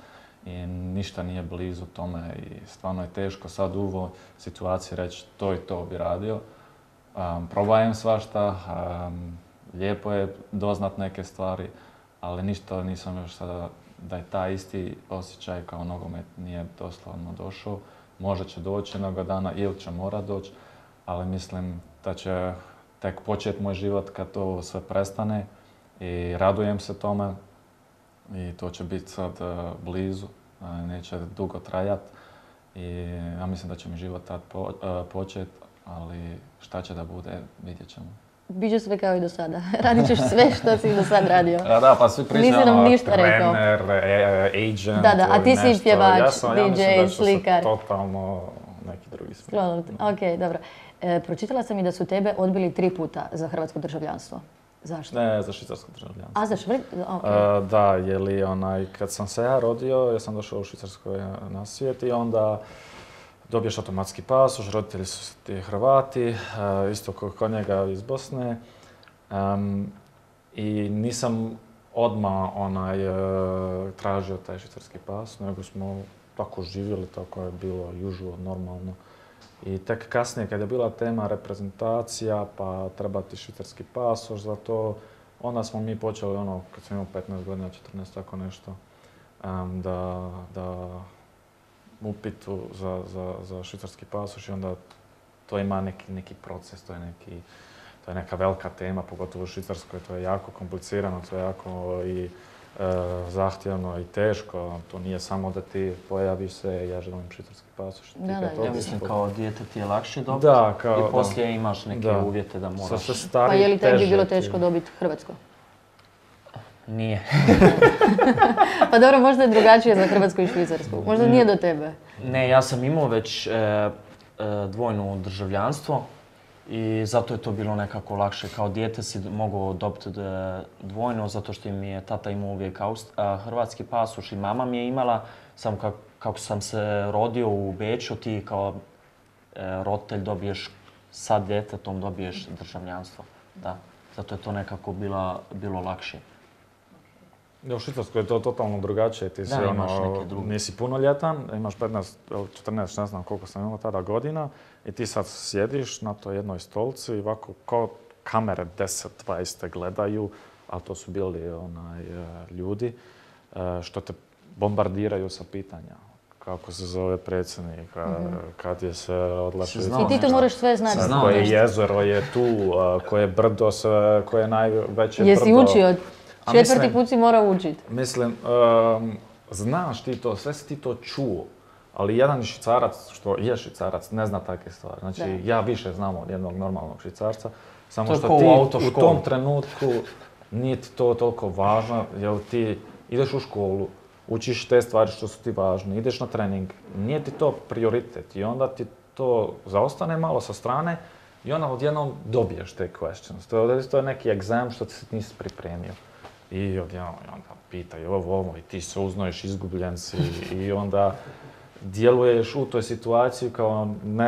i ništa nije blizu tome i stvarno je teško sad u ovoj situaciji reći to i to bi radio. Um, probajem svašta, um, lijepo je doznat neke stvari, ali ništa nisam još sada da je taj isti osjećaj kao nogomet nije doslovno došao. Možda će doći jednoga dana ili će morat doći, ali mislim da će tek početi moj život kad to sve prestane i radujem se tome i to će biti sad uh, blizu, uh, neće dugo trajati i ja mislim da će mi život tad po, uh, početi, ali šta će da bude, vidjet ćemo. Biće sve kao i do sada. Radit ćeš sve što si do sad radio. A da, pa svi pričaju Nisi nam ono, ništa rekao. trener, agent Da, da, a ti si nešto. pjevač, ja sam, ja D J, mislim da slikar. Totalno neki drugi smjer. Ok, dobro. E, pročitala sam i da su tebe odbili tri puta za hrvatsko državljanstvo. Zašto? Ne, za švicarsko državljanstvo. A, za švicarsko? Okay. Uh, da, jer li onaj, kad sam se ja rodio, ja sam došao u Švicarskoj na svijet i onda dobiješ automatski pasoš, roditelji su ti Hrvati, uh, isto kod njega iz Bosne. Um, I nisam odmah onaj, uh, tražio taj švicarski pas, nego smo tako živjeli, tako je bilo usual, normalno. I tek kasnije, kad je bila tema reprezentacija, pa treba ti švicarski pasoš za to, onda smo mi počeli, ono, kad sam imao petnaest godina, četrnaest, tako nešto, um, da, da upitu za, za, za švicarski pasoš i onda to ima neki, neki proces, to je neki, to je neka velika tema, pogotovo u Švicarskoj, to je jako komplicirano, to je jako i e, zahtjevno i teško. To nije samo da ti pojaviš se, ja želim švicarski pasoš. Da, da, ja mislim kao dijete ti je lakše dobiti da, kao, i poslije da. Imaš neke da. Uvjete da moraš. Sa, sa stari, pa je li tebi teže, bilo teško dobiti hrvatsko? Nije. Pa dobro, možda je drugačije za Hrvatsku i Švicarsku. Možda nije do tebe. Ne, ja sam imao već e, e, dvojno državljanstvo i zato je to bilo nekako lakše. Kao dijete si mogao dobiti dvojno zato što mi je tata imao uvijek Aust- a, hrvatski pasoš i mama mi je imala. Samo kako, kako sam se rodio u Beču, ti kao e, roditelj dobiješ sa djetetom dobiješ državljanstvo. Da, zato je to nekako bila, bilo lakše. U Švicarskoj je to totalno drugačije. Ti si, da, ono, nisi punoljetan, imaš petnaest, četrnaest, ne znam koliko sam imao tada godina i ti sad sjediš na toj jednoj stolci i ovako kao kamere deset dvadeset gledaju, ali to su bili onaj, ljudi što te bombardiraju sa pitanja. Kako se zove predsjednik, mm-hmm. kad je se odlašio. I ti to moraš sve znati. Koje jezero je tu, koje brdo, koje je najveće Jesi brdo. Jesi učio? Četvrti put si morao učiti. Mislim, um, znaš ti to, sve si ti to čuo, ali jedan švicarac, što je švicarac, ne zna takve stvari. Znači, da. Ja više znam od jednog normalnog švicarca, samo to što ti u, u tom trenutku nije ti to toliko važno, jer ti ideš u školu, učiš te stvari što su ti važne, ideš na trening, nije ti to prioritet i onda ti to zaostane malo sa strane i onda odjednom dobiješ te questions. To je, to je neki egzam što ti se nisi pripremio. I odjednom onda pitaju ovo, ovo i ti se uznoješ, izgubljen si i onda djeluješ u toj situaciji kao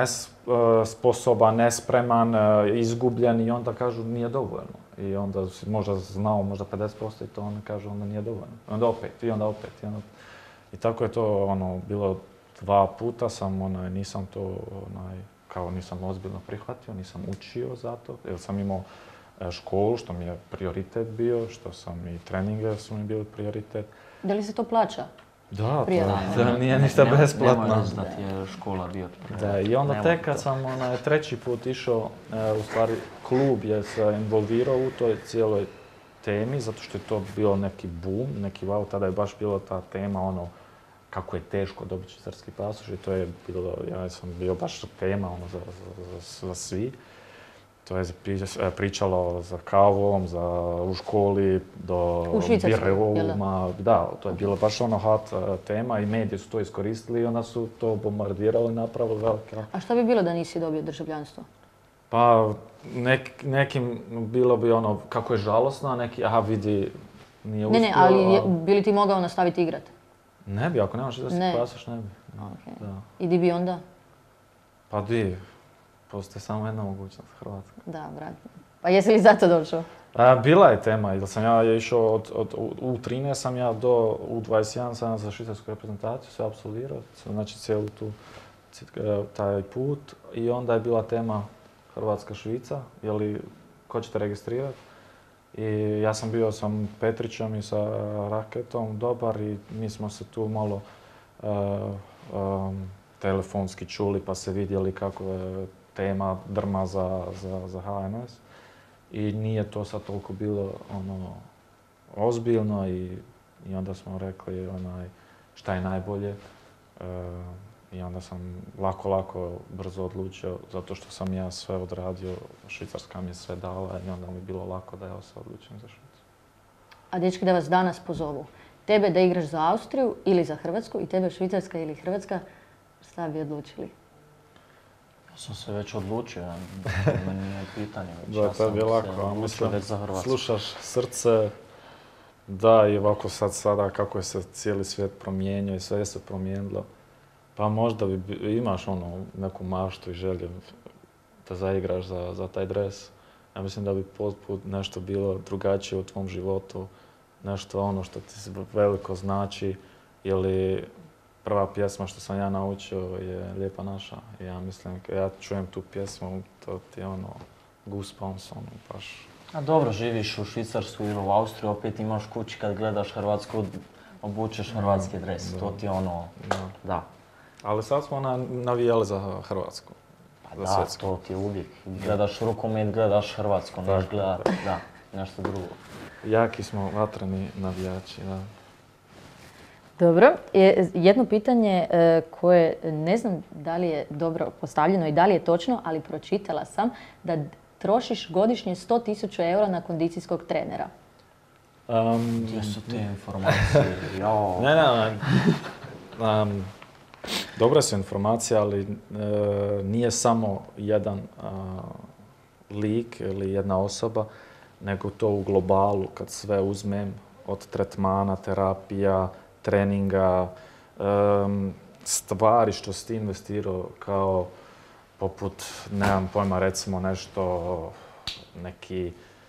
nesposoban, nespreman, izgubljen i onda kažu nije dovoljno. I onda si možda znao možda pedeset posto i to onda kažu onda nije dovoljno. I onda opet, i onda opet. I, onda... I tako je to ono, bilo dva puta sam, onaj, nisam to, onaj, kao nisam ozbiljno prihvatio, nisam učio za to, jer sam imao školu, što mi je prioritet bio, što sam i treninge su mi bili prioritet. Da li se to plaća? Da, to, to nije ništa ne, besplatno. Nemoj reći da ti je škola bio prioritet. Da, i onda tek kad sam onaj, treći put išao, e, u stvari klub je se involvirao u toj cijeloj temi, zato što je to bio neki boom, neki wow, tada je baš bila ta tema ono kako je teško dobiti švicarski pasoš i to je bilo, ja sam bio baš tema ono, za, za, za, za svi. To je pričalo za kavom, za u školi, do bireuma. Da, to je bilo baš ono hot tema i mediji su to iskoristili i onda su to bombardirali i napravili velike. A šta bi bilo da nisi dobio državljanstvo? Pa nek, nekim bilo bi ono kako je žalosno, a neki aha vidi nije uspio. Ne, ne, ali bi li ti mogao nastaviti igrat? Ne bi, ako nemaš švicarski pasoš ne bi. Okay. Da. I di bi onda? Pa di. Postoji samo jedna mogućnost, Hrvatska. Da, brat. Pa jesi li zato došao? A, bila je tema, jer sam ja išao od, od U trinaest sam ja do U dvadeset jedan sam za švicarsku reprezentaciju sve apsolvirao, znači cijelu tu, taj put. I onda je bila tema Hrvatska-Švica, je li, ko ćete registrirati? I ja sam bio sa Petrićem i sa Raketom dobar i mi smo se tu malo uh, um, telefonski čuli pa se vidjeli kako je tema drma za, za, za H N S. I nije to sad toliko bilo ono, ozbiljno i, i onda smo rekli onaj, šta je najbolje. Uh, I onda sam lako, lako brzo odlučio, zato što sam ja sve odradio, Švicarska mi je sve dala i onda mi je bilo lako da ja se odlučim za Švicarsku. A dečki, da vas danas pozovu, tebe da igraš za Austriju ili za Hrvatsku i tebe Švicarska ili Hrvatska, šta bi odlučili? Ja sam se već odlučio, meni nije pitanje već. Da, ja to bi je lako, a mislim, slušaš srce, da i ovako sad sada kako je se cijeli svijet promijenio i sve je se promijenilo. Pa možda bi, imaš ono, neku maštu i želju da zaigraš za, za taj dres. Ja mislim da bi potpuno nešto bilo drugačije u tvom životu, nešto ono što ti veliko znači, ili prva pjesma što sam ja naučio je Lijepa naša. I ja mislim, kad ja čujem tu pjesmu, to ti je ono, goosebumps, ono, baš. A dobro, živiš u Švicarsku ili u Austriju, opet imaš kući kad gledaš Hrvatsku, obučeš hrvatski dres, da, to ti je ono, da. da. Ali sad smo na, navijali za Hrvatsku. Pa da, svjetsku. To ti je uvijek. Gledaš rukomet, gledaš Hrvatsku, neš gledat, da, nešto drugo. Jaki smo, vatreni navijači, da. Dobro, jedno pitanje koje ne znam da li je dobro postavljeno i da li je točno, ali pročitala sam da trošiš godišnje sto tisuća eura na kondicijskog trenera. Um, Gdje su te informacije? Jo. Ne, ne, ne. Um, dobra su informacija, ali e, nije samo jedan a, lik ili jedna osoba, nego to u globalu, kad sve uzmem, od tretmana, terapija, treninga, um, stvari što si ti investirao kao poput, nemam pojma, recimo nešto, neki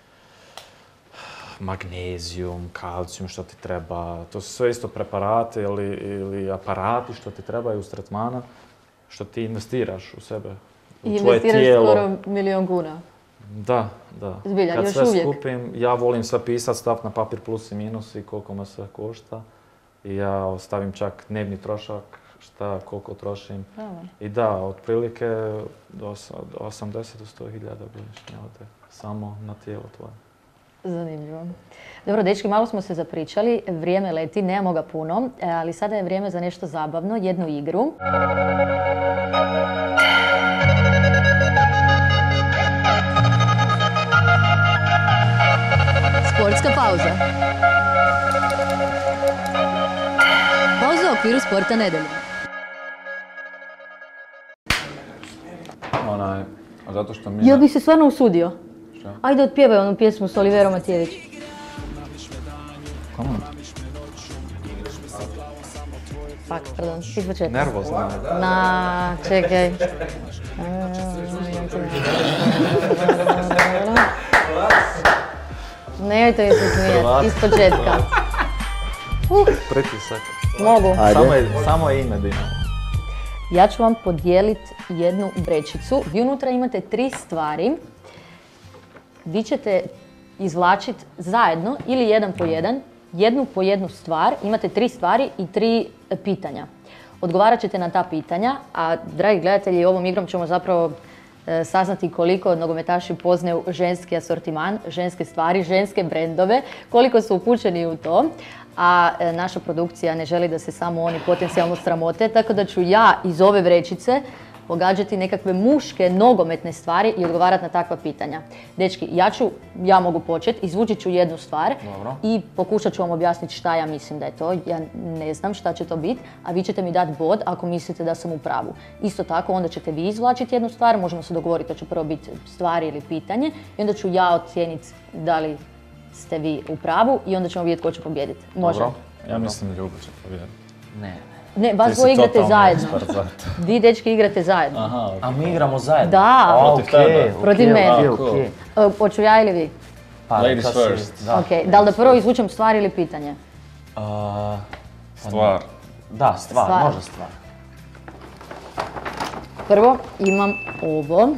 magnezijum, kalcijum što ti treba. To su sve isto preparati ili, ili aparati što ti trebaju uz tretmana, što ti investiraš u sebe, u I tvoje tijelo. I investiraš skoro milion kuna. Da, da. Zbilja, kad još sve uvijek. skupim, ja volim sve pisat, staviti na papir plus i minus i koliko me sve košta. I ja stavim čak dnevni trošak, šta, koliko trošim. Bravo. I da, otprilike do osamdeset do sto hiljada godišnje ode samo na tijelo tvoje. Zanimljivo. Dobro, dečki, malo smo se zapričali, vrijeme leti, nemamo ga puno, ali sada je vrijeme za nešto zabavno, jednu igru. Sportska pauza. Pauza u okviru Sporta nedelje. Onaj, zato što mi... Jel bi se stvarno usudio? Šta? Ajde otpjevaj onu pjesmu s Oliverom Matijević. Kamo? Fak, pardon, izpočetka. Nervozna. Na, čekaj. Nemojte mi se smijeti, ispočetka. Uh. Pritisak. Mogu. Samo je, samo je ime Dinamo. Ja ću vam podijeliti jednu vrećicu. Vi unutra imate tri stvari. Vi ćete izvlačiti zajedno ili jedan po jedan, jednu po jednu stvar. Imate tri stvari i tri pitanja. Odgovarat ćete na ta pitanja, a dragi gledatelji, ovom igrom ćemo zapravo e, saznati koliko nogometaši poznaju ženski asortiman, ženske stvari, ženske brendove, koliko su upućeni u to. A e, naša produkcija ne želi da se samo oni potencijalno sramote, tako da ću ja iz ove vrećice pogađati nekakve muške nogometne stvari i odgovarati na takva pitanja. Dečki, ja ću, ja mogu početi, izvući ću jednu stvar. Dobro. I pokušat ću vam objasniti šta ja mislim da je to. Ja ne znam šta će to biti, a vi ćete mi dati bod ako mislite da sam u pravu. Isto tako, onda ćete vi izvlačiti jednu stvar, možemo se dogovoriti, to će prvo biti stvari ili pitanje i onda ću ja ocijeniti da li ste vi u pravu i onda ćemo vidjeti ko će pobijediti. Može? Dobro. Ja mislim Ljubo će pobijediti. Ne. Ne, vas dvoje igrate zajedno. Vi dečki igrate zajedno. Aha, okay. A mi igramo zajedno? Da. Protiv okay. tebe? Protiv okay, mene. Okay. Hoću ja ili vi? Ladies first. Ok, da li da prvo izvučem stvar ili pitanje? Stvar. Da, stvar, Stvar. može stvar. Prvo imam ovo.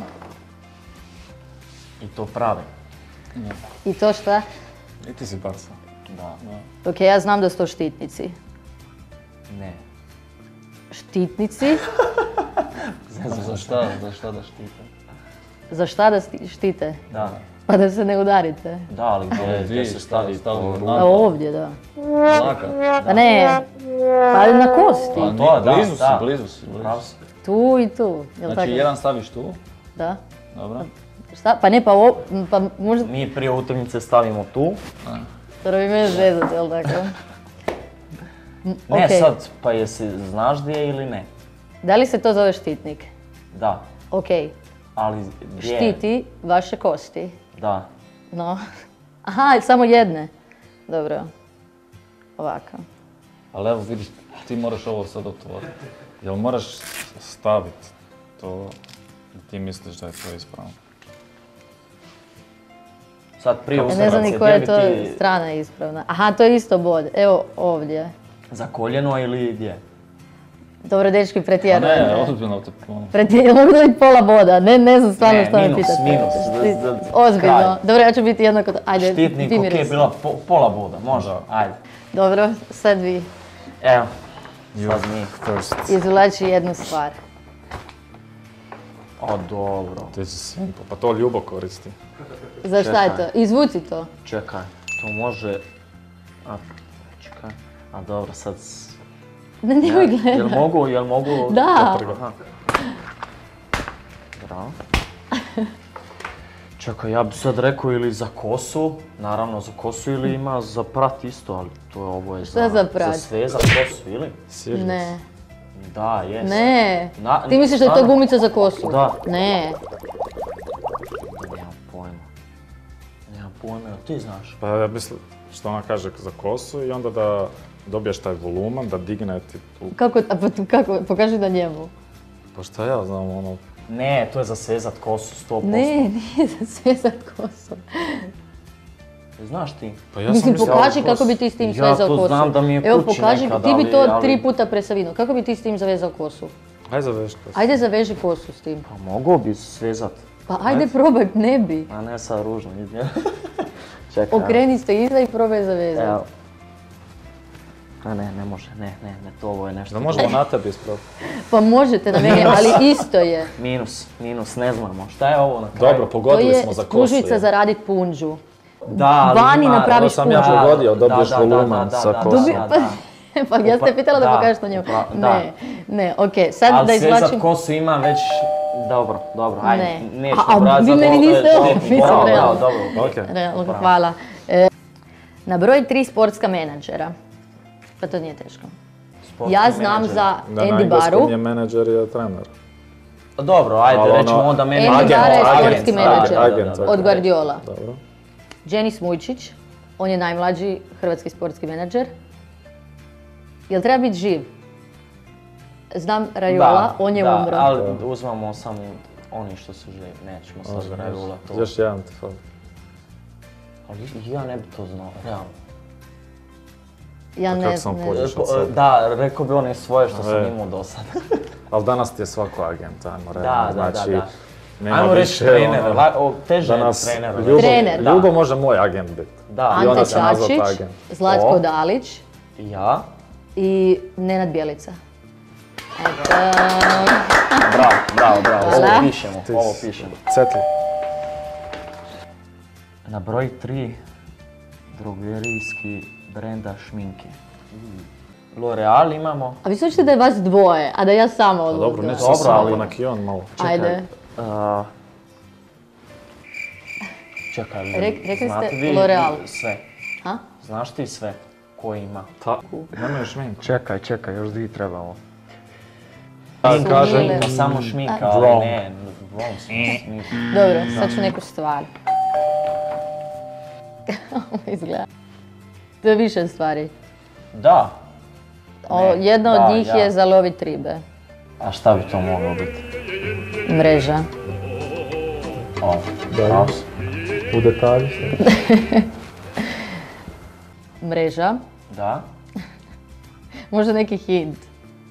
I to pravi. I to šta? I ti si baca. Da. Ok, ja znam da su to štitnici. Ne. Štitnici? Za šta? Za šta da štite? Za šta da sti- štite? Da. Pa da se ne udarite. Da, ali gdje, Gdje gdje se stavi stavi po po ruku? A ovdje, da. Laka. Pa ne, pa na kosti. Pa To, da, blizu si, da. blizu si. blizu Pravo si. si. Tu i tu. Jel tako? Znači jedan staviš tu, Da. dobro. Šta? Pa ne, pa ovo, pa možda... Mi prije utakmice stavimo tu. To bi me zezati, jel tako? Ne Okej. sad, pa jesi znaš gdje ili ne? Da li se to zove štitnik? Da. Ok, Ali gdje? štiti vaše kosti. Da. No. Aha, samo jedne. Dobro. Ovako. Ali evo vidiš, ti moraš ovo sad otvoriti. Jel moraš staviti to, ti misliš da je to ispravno? Sad prije Ja ne utakmice, znam ni gdje koja je bi to ti- strana ispravna. Aha, to je isto bod. Evo ovdje. Za koljeno ili gdje? Dobro, dečki, A pretjerujete. ne, ozbiljno te ono. Pretjerujete, mogu dobiti pola boda. Ne, ne znam stvarno Ne, što me minus, pitate. minus. Štit- Da- da- Ozbiljno. kraj. Dobro, ja ću biti jednako... Ajde, Štitnik, ti mi ok, reci. bila po- pola boda, može, ajde. Dobro, sad vi Evo, sad mi. First. izvlači jednu stvar. O, dobro. Ti si simple, pa to Ljubo koristi. Za šta je to? Čekaj. Izvuci to. Čekaj, to može... A, čekaj. A dobro, sad... s- Ne, nemoj Ja- gledat. Jel mogu, jel mogu... Da. Aha. Bravo. Čekaj, ja bi sad rekao ili za kosu, naravno za kosu ili ima za prat isto, ali to je ovo je Šta za prat? Za sve, za kosu, ili? Ne. Da, jest. Ne. Na- Ti misliš da je to stvarno? gumica za kosu? Da. Ne. Nemam pojma. Nemam pojma, jel ti znaš? Pa ja mislim što ona kaže za kosu i onda da dobiješ taj volumen, da digne ti tu. Kako, a pa tu kako, pokaži na njemu. Pa šta ja znam, ono... Ne, to je za svezat kosu, sto posto. Ne, nije za svezat kosu. Znaš ti? Pa ja sam Mislim, mislio- pokaži kako bi ti s tim svezao kosu. Ja to znam da mi je Evo, kući pokaži, nekad, ti bi ali- to ali- tri puta presavinuo. Kako bi ti s tim zavezao kosu? Ajde zaveži kosu. Ajde zaveži kosu s tim. Pa mogao bi svezat. Pa ajde probaj, ne bi. A ne sad ružno, izgleda. Čekaj. Okreni se iza i probaj zavezati. Evo. A ne, ne može, ne, ne, ne, to ovo je nešto. Da možemo na tebi ispraviti. Pa možete na meni, ali isto je. Minus, minus, ne znamo. Šta je ovo na kraju? Dobro, To pogodili je smo za kosu. spužvica za radit punđu. Da, ali Vani ima- napraviš Ovo sam ja punđu. pogodio, dobiješ Da, da, da, volumen da, sa da, kosom. Dobi- da, da. Pa ja sam te pitala da Da, pokažeš na njemu. upra- da. Ne, ne, okej, sad Ali da svezat izvlačim... kosu ima već... Dobro, dobro, ajde, Ne. neću A- a brati vi za meni to, niste to je ovo, štitnik. mislim, Bravo, realno. bravo, dobro. Okej. Realno, Bravo. hvala. E, na broj tri sportska menadžera. Pa to nije teško. Sportski Ja znam menadžer. za Da, na Andy engleskom Baru. je menadžer i trener. Dobro, ajde, Ali ono- rećemo onda meni... Andy Agent, Bara je agent, sportski da, menadžer agent, da, da. od Guardiola. Dobro. Denis Mujčić, on je najmlađi hrvatski sportski menadžer. Jel treba biti živ? Znam Raiola, Da, on je da, umro. ali uzmamo samo oni što su živi, nećemo sad Može, Raiola to. može. Još jedan ti fali. Ali ja ne bi to znao, realno. Ja Pa ne kako sam znam. pođeš E, od po- sebe? Da, rekao bi one svoje što sam E. imao do sada. Ali danas ti je svako agent, ajmo Da, realno. da, da, Znači, da. nema Ajmo reći više, trener, ono, la- o, teže je danas trener. Ljubo, Trener. Da. Ljubo može moj agent biti. Da. I onda Ante se nazvat Čačić, agent. Zlatko O. Dalić Ja? i Nenad Bjelica. Eto, Bravo, bravo, bravo. Hvala. Ovo pišemo, Ti ovo si- pišemo. Cetli. Na broj tri, drogerijski brenda šminke. L'Oreal imamo. a vi se hoćete da je vas dvoje, a da ja sama Pa odlučim? dobro, neće Dobro, se samo ali- na kion malo. Ajde. Uh, čekaj, Rek- rekli ste znate vi L'Oreal. sve? Ha? Znaš ti sve koji ima? Ta, nemaju šminku. Čekaj, čekaj, još dvije trebamo. Ja Su kažem, bile- Pa samo šminka, A. ali Wrong. ne, wrong šminka. Dobro, sad ću neku stvar. Ovo izgleda. To je više stvari. Da. O, Ne, jedna da, od njih ja. je za lovit ribe. A šta bi to moglo biti? Mreža. O, Da. pravo si. U detalju. Mreža. Da. Možda neki hint.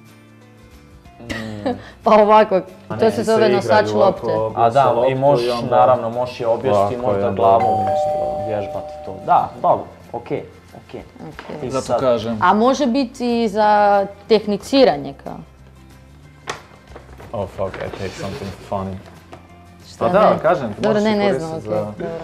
Pa ovako, to se zove nosač lopte. A da, i možeš, naravno, možeš je objesti, možda glavom vježbati to. Da, dobro, okej, okej. Zato kažem. A može biti i za tehniciranje kao? Oh fuck, I take something funny. Šta A da, kažem, ti dobro, možeš ne, se ne znam, koristiti okej, za... dobro.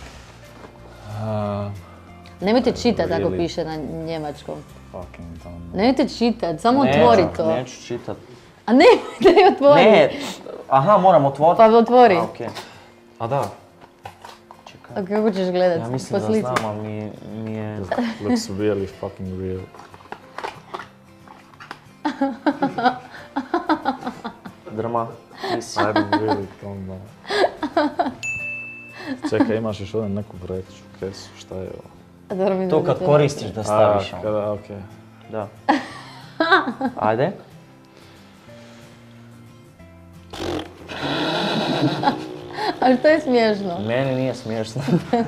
Uh, Nemojte čitati ako really? piše na njemačkom. Fucking dumb. Nemojte čitati, samo otvori to. Neću čitat. A ne, ne otvori. Ne, aha, moram otvoriti. Pa otvori. A, okej. A da. A kako ćeš gledat? Ja mislim Po da slici. znam, ali mi, mi je... Looks really fucking real. Drma, ti si. I really don't know. Čekaj, imaš još ovdje neku vreću, kesu, šta je ovo? Dobro mi To da kad to- koristiš da staviš. A, kada, okej. Da. Ajde. A što je smiješno? Meni nije smiješno.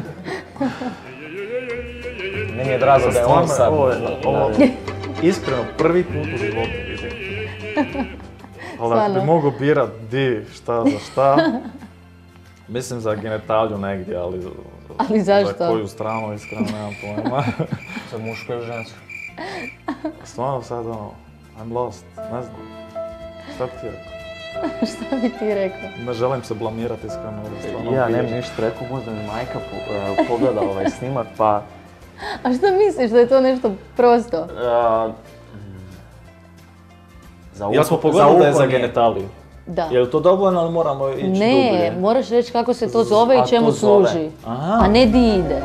Meni je drago da je on sad... Ovo je, ovo, iskreno, prvi put u životu vidim. Ali ako bi Stvarno. mogu birat di, šta za šta, mislim za genitaliju negdje, ali, Ali zašto? za koju stranu, iskreno, nemam pojma. Za muško ili žensko. Stvarno sad ono, I'm lost, ne znam. Šta bi ti rekao? Šta bi ti rekao? Ne želim se blamirati iskreno. ovo stvarno Ja ne biš. bi ništa rekao, možda mi majka po- e, pogleda ovaj snimak, pa... A što misliš da je to nešto prosto? e, Za Jel smo uko- pogodili da je za uko nije. genitaliju? Da. Je li to dovoljno ili moramo ići Ne, dublje? moraš reći kako se to zove A i čemu to zove. služi. Aha. A ne di ide.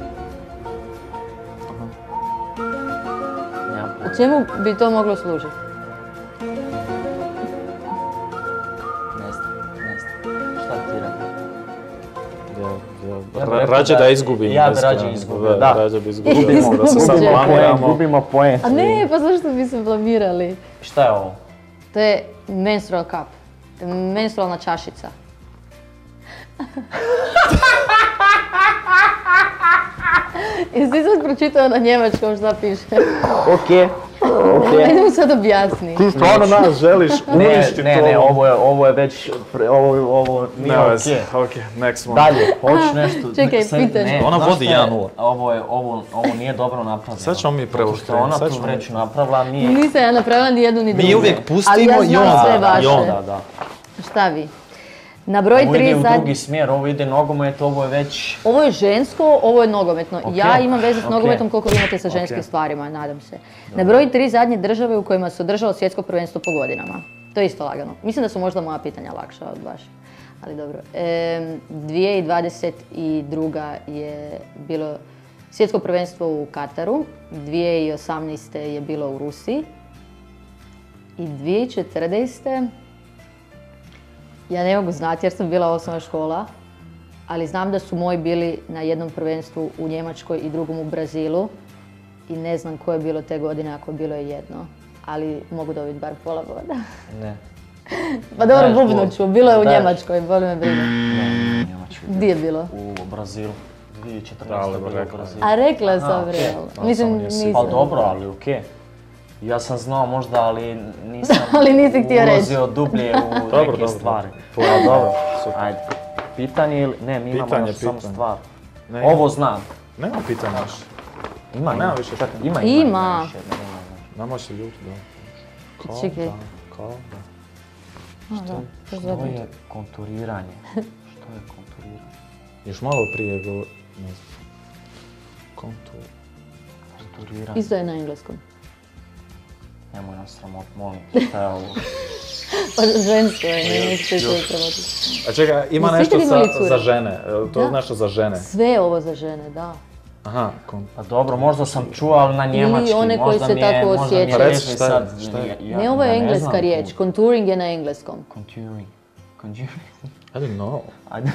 Nemam pojma. A čemu bi to moglo služiti? Ne znam, ne znam. Šta bi ti rekao? Ja, ja, Ja bi ra- rekao rađe da- da izgubim. ja bi iskreno. rađe izgubio, da. Rađe bi izgubio, Gubimo- umjesto da se sad gubimo blamiramo. Gubimo poen. A ne, pa zašto bi se blamirali? Šta je ovo? To je menstrual cup. Menstrualna čašica. Jesi ti sad pročitao na njemačkom šta piše? Okej, okej. Ajde mi sad objasni. Ti stvarno nas želiš Ne, uništiti ne, ne, ovo je, ovo je već, pre, ovo, ovo nije Ne, okej. veze, okej, next one. Dalje, hoćeš nešto... Čekaj, sad- pitanje. ne, Ona znaš vodi šta je? jedan nula. Ovo je, ovo, ovo nije dobro napravljeno. Sad ćemo mi Zato što preokrenuti, ona sad tu ćemo- vreću napravila, nije... Nisam ja napravila ni jednu ni drugu. Mi uvijek pustimo Ali ja i znam onda, sve vaše. i onda. Da, da. Šta vi? Na broj Ovo tri ide u sad... drugi smjer, ovo ide nogomet, ovo je već... Ovo je žensko, ovo je nogometno. Ok, Ja imam veze s ok. nogometom koliko vi imate sa ženskim Ok. stvarima, nadam se. Na broj tri zadnje države u kojima se održalo svjetsko prvenstvo po godinama. To je isto lagano. Mislim da su možda moja pitanja lakša od vaših. Ali dobro. E, dvije tisuće dvadeset druga. je bilo svjetsko prvenstvo u Kataru. dvije tisuće osamnaeste. je bilo u Rusiji. I dvije tisuće četrnaeste. ja ne mogu znati jer sam bila osnovna škola, ali znam da su moji bili na jednom prvenstvu u Njemačkoj i drugom u Brazilu i ne znam koje je bilo te godine ako je bilo je jedno, ali mogu dobiti bar pola boda. Ne. Pa dobro, Daješ bubnuću, bod. bilo je u Daješ. Njemačkoj, boli me briga. Ne, nije u Njemačkoj. Gdje je bilo? U Brazilu. dvije tisuće Da, četrnaeste. ali bilo u rekla. Brazilu. A rekla Aha, sam, okej. realno. Da, Mislim, samo nisi- nisam. Pa dobro, ali okej. Ja sam znao možda, ali nisam Ali nisi htio reći. ulazio dublje u Dobro, neke dobro, stvari. dobro. Pa dobro, Super. ajde. Pitanje ili... Ne, mi imamo Pitanje, još samo pitanje. stvar. Ne, Ovo znam. Nema pitanja više. Ima, Nema ima. više Čekaj, pitanja. ima, ima. Ima. više, ne, ne, ne. Nemoj se ljuti, da. Calm Čekaj. down, calm down. A, da, to je Što zadnje. je konturiranje? Što je konturiranje? Još malo prije govor... Ne znam. Kontur... Konturiranje. Isto je na engleskom. Nemoj nas sramot, molim te, šta je ovo? Pa žensko je, ne možete se sramotiti. A čekaj, ima Jeste nešto ikad sa, imali cure? za žene, je to Da. nešto za žene? Sve je ovo za žene, da. Aha, kon... Pa dobro, možda sam čuo, ali na njemački. one koji možda se mi je- tako možda mi je osjećaju. Reci teže šta je, sad, šta je? ja- Ne, ovo je ja ne engleska znam. riječ, contouring je na engleskom. Contouring. Contouring. I don't know. Ajde.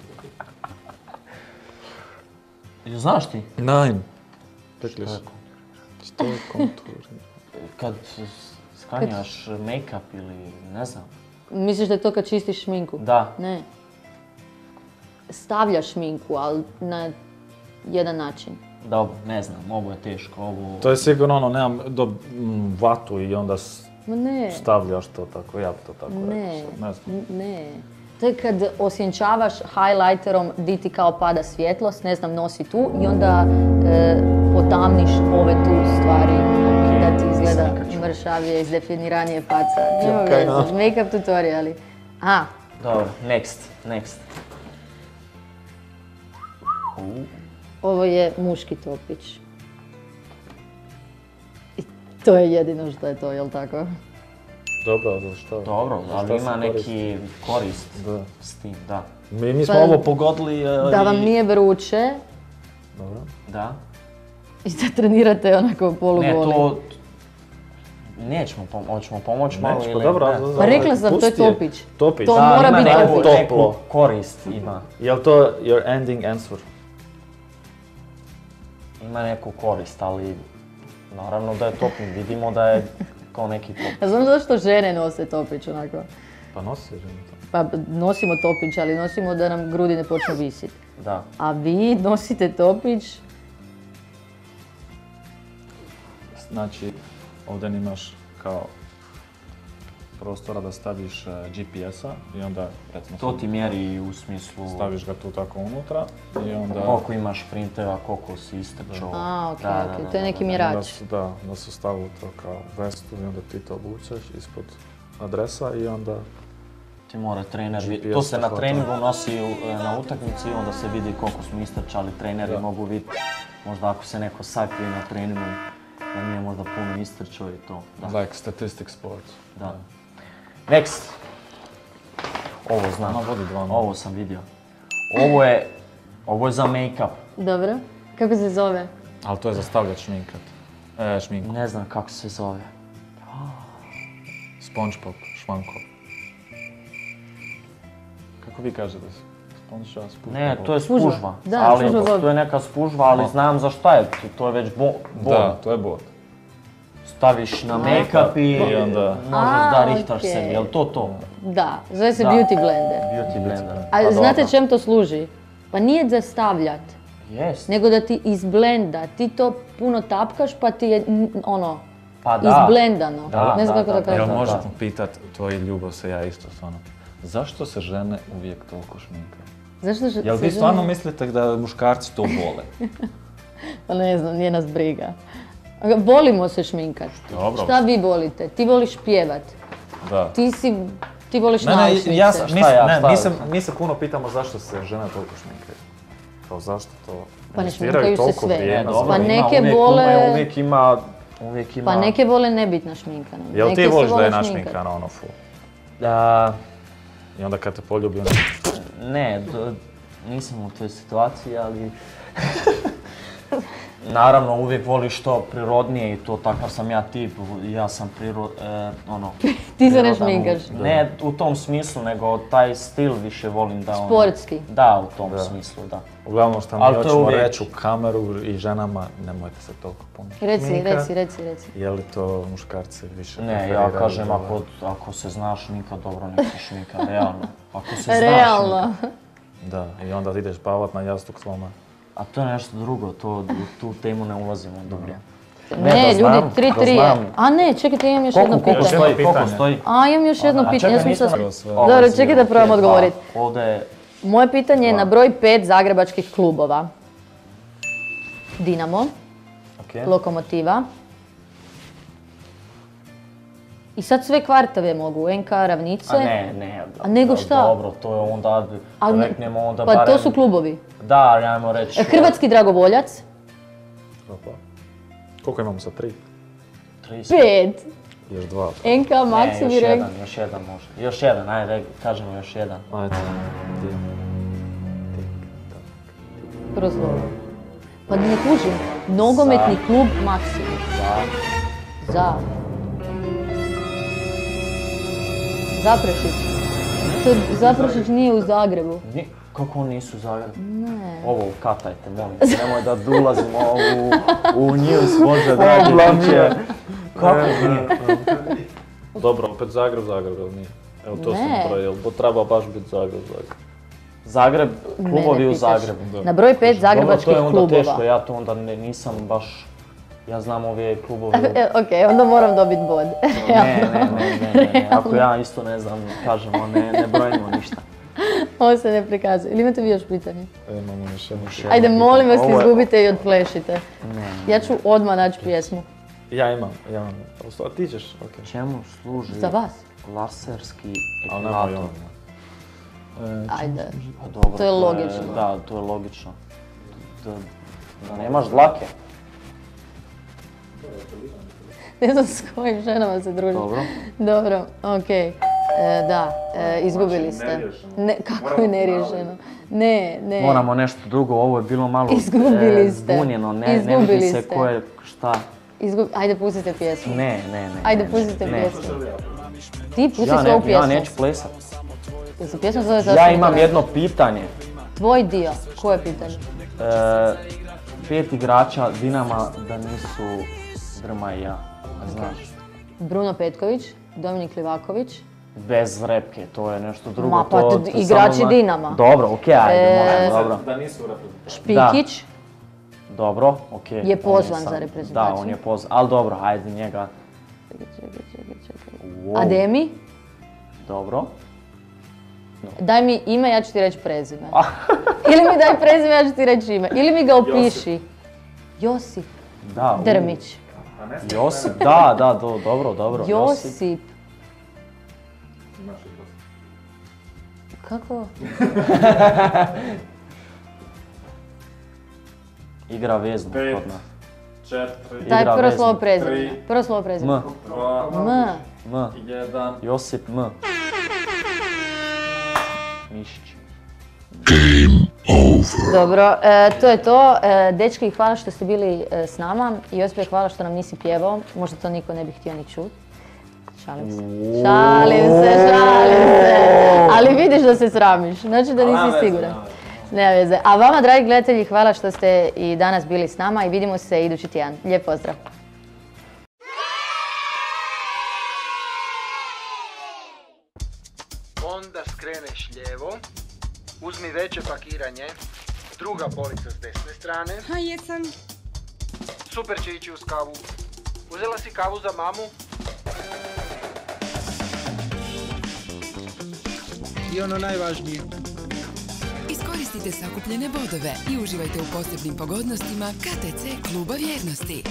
Jel znaš ti? Nine. Tekliš. Što je kontur? Kad sklanjaš make-up ili ne znam. Misliš da je to kad čistiš šminku? Da. Ne. stavljaš šminku, ali na jedan način. Dobro, ne znam, ovo je teško, ovo... To je sigurno ono, nemam do m, vatu i onda s- Ma ne. stavljaš to tako, ja bi to tako Ne, rekao sad, ne znam. n- ne. To je kad osjenčavaš highlighterom di ti kao pada svjetlost, ne znam, nosi tu i onda e, potamniš ove tu stvari da ti izgleda mršavije, izdefiniranije faca. Nema Okay, no. veze, make-up tutoriali. A, Dobro, next, next. ovo je muški topić. I to je jedino što je to, jel tako? Dobro, za što? Dobro, Za ali šta ima se neki korist Da. s tim, da. Mi, mi smo Pa- ovo pogodili e, Da vam i- nije vruće Dobro. Da. i da trenirate onako polugoli. Ne, to... Nećemo pomoći, hoćemo pomoći malo Nećemo, ili... dobro, ne? za- za- Pa rekla sam, to je pusti je. topić. Topić. To Da, mora ima biti neku, topić. neku korist ima. Jel to your ending answer? Ima neku korist, ali naravno da je topić. Vidimo da je kao neki topić. Ja znam zašto žene nose topić onako. Pa nosi žena to. Pa nosimo topić, ali nosimo da nam grudi ne počnu visiti. Da. A vi nosite topić, Znači, ovdje imaš kao prostora da staviš e, G P S-a i onda, recimo, To ti mjeri u smislu... staviš ga tu tako unutra i onda... Koliko imaš printeva, koliko si istrčao. A, okej, Da, okej, da, to je da, neki da. mjerač. Onda su, da, da su stavili to kao vestu i onda ti to obučeš ispod adresa i onda... Ti mora trener, G P S to se na hvata. treningu nosi u- na utakmici i onda se vidi koliko smo istrčali, treneri Da. mogu vidjeti. Možda ako se neko sakrije na treningu, da nije možda puno istrčao i to. Da. Like statistic sports. Da. Next. Ovo znam. Ona vodi dva. Ovo sam vidio. Ovo je, ovo je za make-up. dobro. Kako se zove? Ali to je za stavljat šminkat. E, šminku. Ne znam kako se zove. SpongeBob, šmanko. Kako vi kažete? SpongeBob, spužva? Ne, to je Spužva. spužva. Da, ali, spužva bod. to je neka spužva, ali znam za šta je. To je već bo, bod. Da, to je bod. Staviš na make-up i, I onda- možeš A, da rihtaš okej. sebi. Jel to to? Da, zove se Da. beauty blender. Beauty blender. A Pa znate dobro. čem to služi? Pa nije za stavljat, Jest. nego da ti izblenda. Ti to puno tapkaš pa ti je n- ono, Pa da. izblendano. Da, ne znam da, kako da, da, kažem. Jel da, možete da. pitat, to je ljubav se ja isto stvarno. Zašto se žene uvijek toliko šminkaju? Zašto že- Jel se vi žene- stvarno mislite da muškarci to vole? Pa ne znam, nije nas briga. Volimo se šminkat. Dobro. Šta vi volite? Ti voliš pjevat. Da. Ti si, ti voliš Ne, ne, naušnice. ja sam, mi, Šta ja, ne, šta mi, ja? se, mi se puno pitamo zašto se žene toliko šminkaju. Kao zašto to Pa ne investiraju šminkaju se toliko sve. vrijeme Ne, za- dobro, Pa ima neke uvijek, vole- ima, uvijek ima, uvijek ima... Pa neke vole ne bit našminkane. Jel Neke ti se voliš da vole je šminkat. našminkana ono full? Da, I onda kad te poljubi ono... ne, d- nisam u toj situaciji, ali... Naravno, uvijek voliš to prirodnije i to takav sam ja tip, ja sam priro, e, ono... Ti se ne prirodan u- šminkaš. Ne u tom smislu, nego taj stil više volim da ono... Sportski. Da, u tom Da. smislu, da. Uglavnom što mi Ali to je hoćemo uvijek- reći u kameru i ženama, nemojte se toliko puno Reci, šminkat. reci, reci, reci. Je li to muškarci više Ne, ja preferiraju kažem, da- ako, ako se znaš šminka, dobro, nek se šminka, realno. Ako se znaš Realno. šminka. Da, i onda ideš spavat na jastuk sloma. A to je nešto drugo, to, u tu temu ne ulazimo dublje. Ne, da ljudi, znam, tri, da tri je. znam. A ne, čekajte, imam još Koliko, jedno koliko pitanje. stoji, koliko Pitanje. stoji? A, imam još jedno A pitanje. čekaj, Ja sam nisam sad- rekao sve. Dobro, Ovo, čekaj da probam okej, odgovoriti. dva. Ovdje je... Moje pitanje je Dva. na broj pet zagrebačkih klubova. Dinamo, okej. Lokomotiva. I sad sve kvartove mogu, N K, Ravnice. A ne, ne. A nego da, šta? Dobro, to je onda, A ne- reknemo onda Pa barem... to su klubovi. Da, ali ajmo reći... E, Hrvatski dragovoljac, Opa. Koliko imamo sad? Tri? tri- pet. Još dva. N K, Ne, Maksim još i Rek. jedan, još jedan može. Još jedan, ajde, re- kažemo još jedan. Ajde. Kroz ovo. Pa ne kužim. Nogometni Za. klub Maksim. Da. Za. Zaprešić. To Zaprešić nije u Zagrebu. Ni, kako oni nisu u Zagrebu? Ne. Ovo katajte, molim vas, nemoj da ulazimo u, u news, Bože, dragi Blamira. kuće. Kako nije? Dobro, opet Zagreb, Zagreb, jel nije? Evo to Ne. sam brojil, bo treba baš biti Zagreb, Zagreb. Zagreb, klubovi u Zagrebu. Na broj pet zagrebačkih klubova. Dobro, to je onda teško, ja to onda nisam baš... Ja znam ove klubove... Ok, onda moram dobiti bod. Ne, ne, ne, ne, ako ja isto ne znam, kažemo, ne brojimo ništa. Ovo se ne prikazuje. Ili imate vi još pitanje? Imamo još jedno pitanje. Ajde, molim vas, izgubite i odplešite. Ja ću odmah naći pjesmu. Ja imam, ja imam. A ti ćeš, ok. Čemu služi za vas? Laserski epilator? Ajde, to je logično. Da, to je logično. Da nemaš dlake. Ne znam s kojim ženama se družite. Dobro. Dobro, okej. Da, izgubili ste. Kako je neriješeno? Ne, ne. Moramo nešto drugo, ovo je bilo malo zbunjeno, ne vidi se ko je šta. Ajde, pustite pjesmu. Ne, ne, ne. Ajde, pustite pjesmu. Ti pusti svoju pjesmu. Ja neću plesat. Jesi pjesma zove Zastupnika? Ja imam jedno pitanje. Tvoj dio, koje je pitanje? Pet igrača Dinama da nisu Grma i ja, znaš. Bruno Petković, Dominik Livaković. Bez repke, to je nešto drugo. Ma pa igrači Dinama. Dobro, okej, ajde, dobro. Da nisu u reprezentaciji. Špikić. Dobro, okej. Je pozvan za reprezentaciju. Da, on je pozvan, ali dobro, ajde njega. Čekaj, čekaj, čekaj, čekaj. Ademi. Dobro. Daj mi ime, ja ću ti reći prezime. Ili mi daj prezime, ja ću ti reći ime. Ili mi ga opiši. Josip. Drmić. Josip, da, da, dobro, dobro. Josip. Kako? Igra vezno kod nas. Četiri. Daj prvo slovo prezime. Prvo slovo prezime. M. M. M. Jedan. Josip M. Mišić. Game over. Dobro, to je to. Dečki, hvala što ste bili s nama. I Josipe, hvala što nam nisi pjevao. Možda to niko ne bi htio ni čut. Šalim se. Šalim se, šalim se. Ali vidiš da se sramiš. Znači da nisi siguran. Nema veze. A vama, dragi gledatelji, hvala što ste i danas bili s nama i vidimo se idući tjedan. Lijep pozdrav. Onda skreneš lijevo, uzmi veće pakiranje, druga polica s desne strane. Ha, jesam. Super će ići uz kavu. Uzela si kavu za mamu? I ono najvažnije. Iskoristite sakupljene bodove i uživajte u posebnim pogodnostima K T C kluba vjernosti.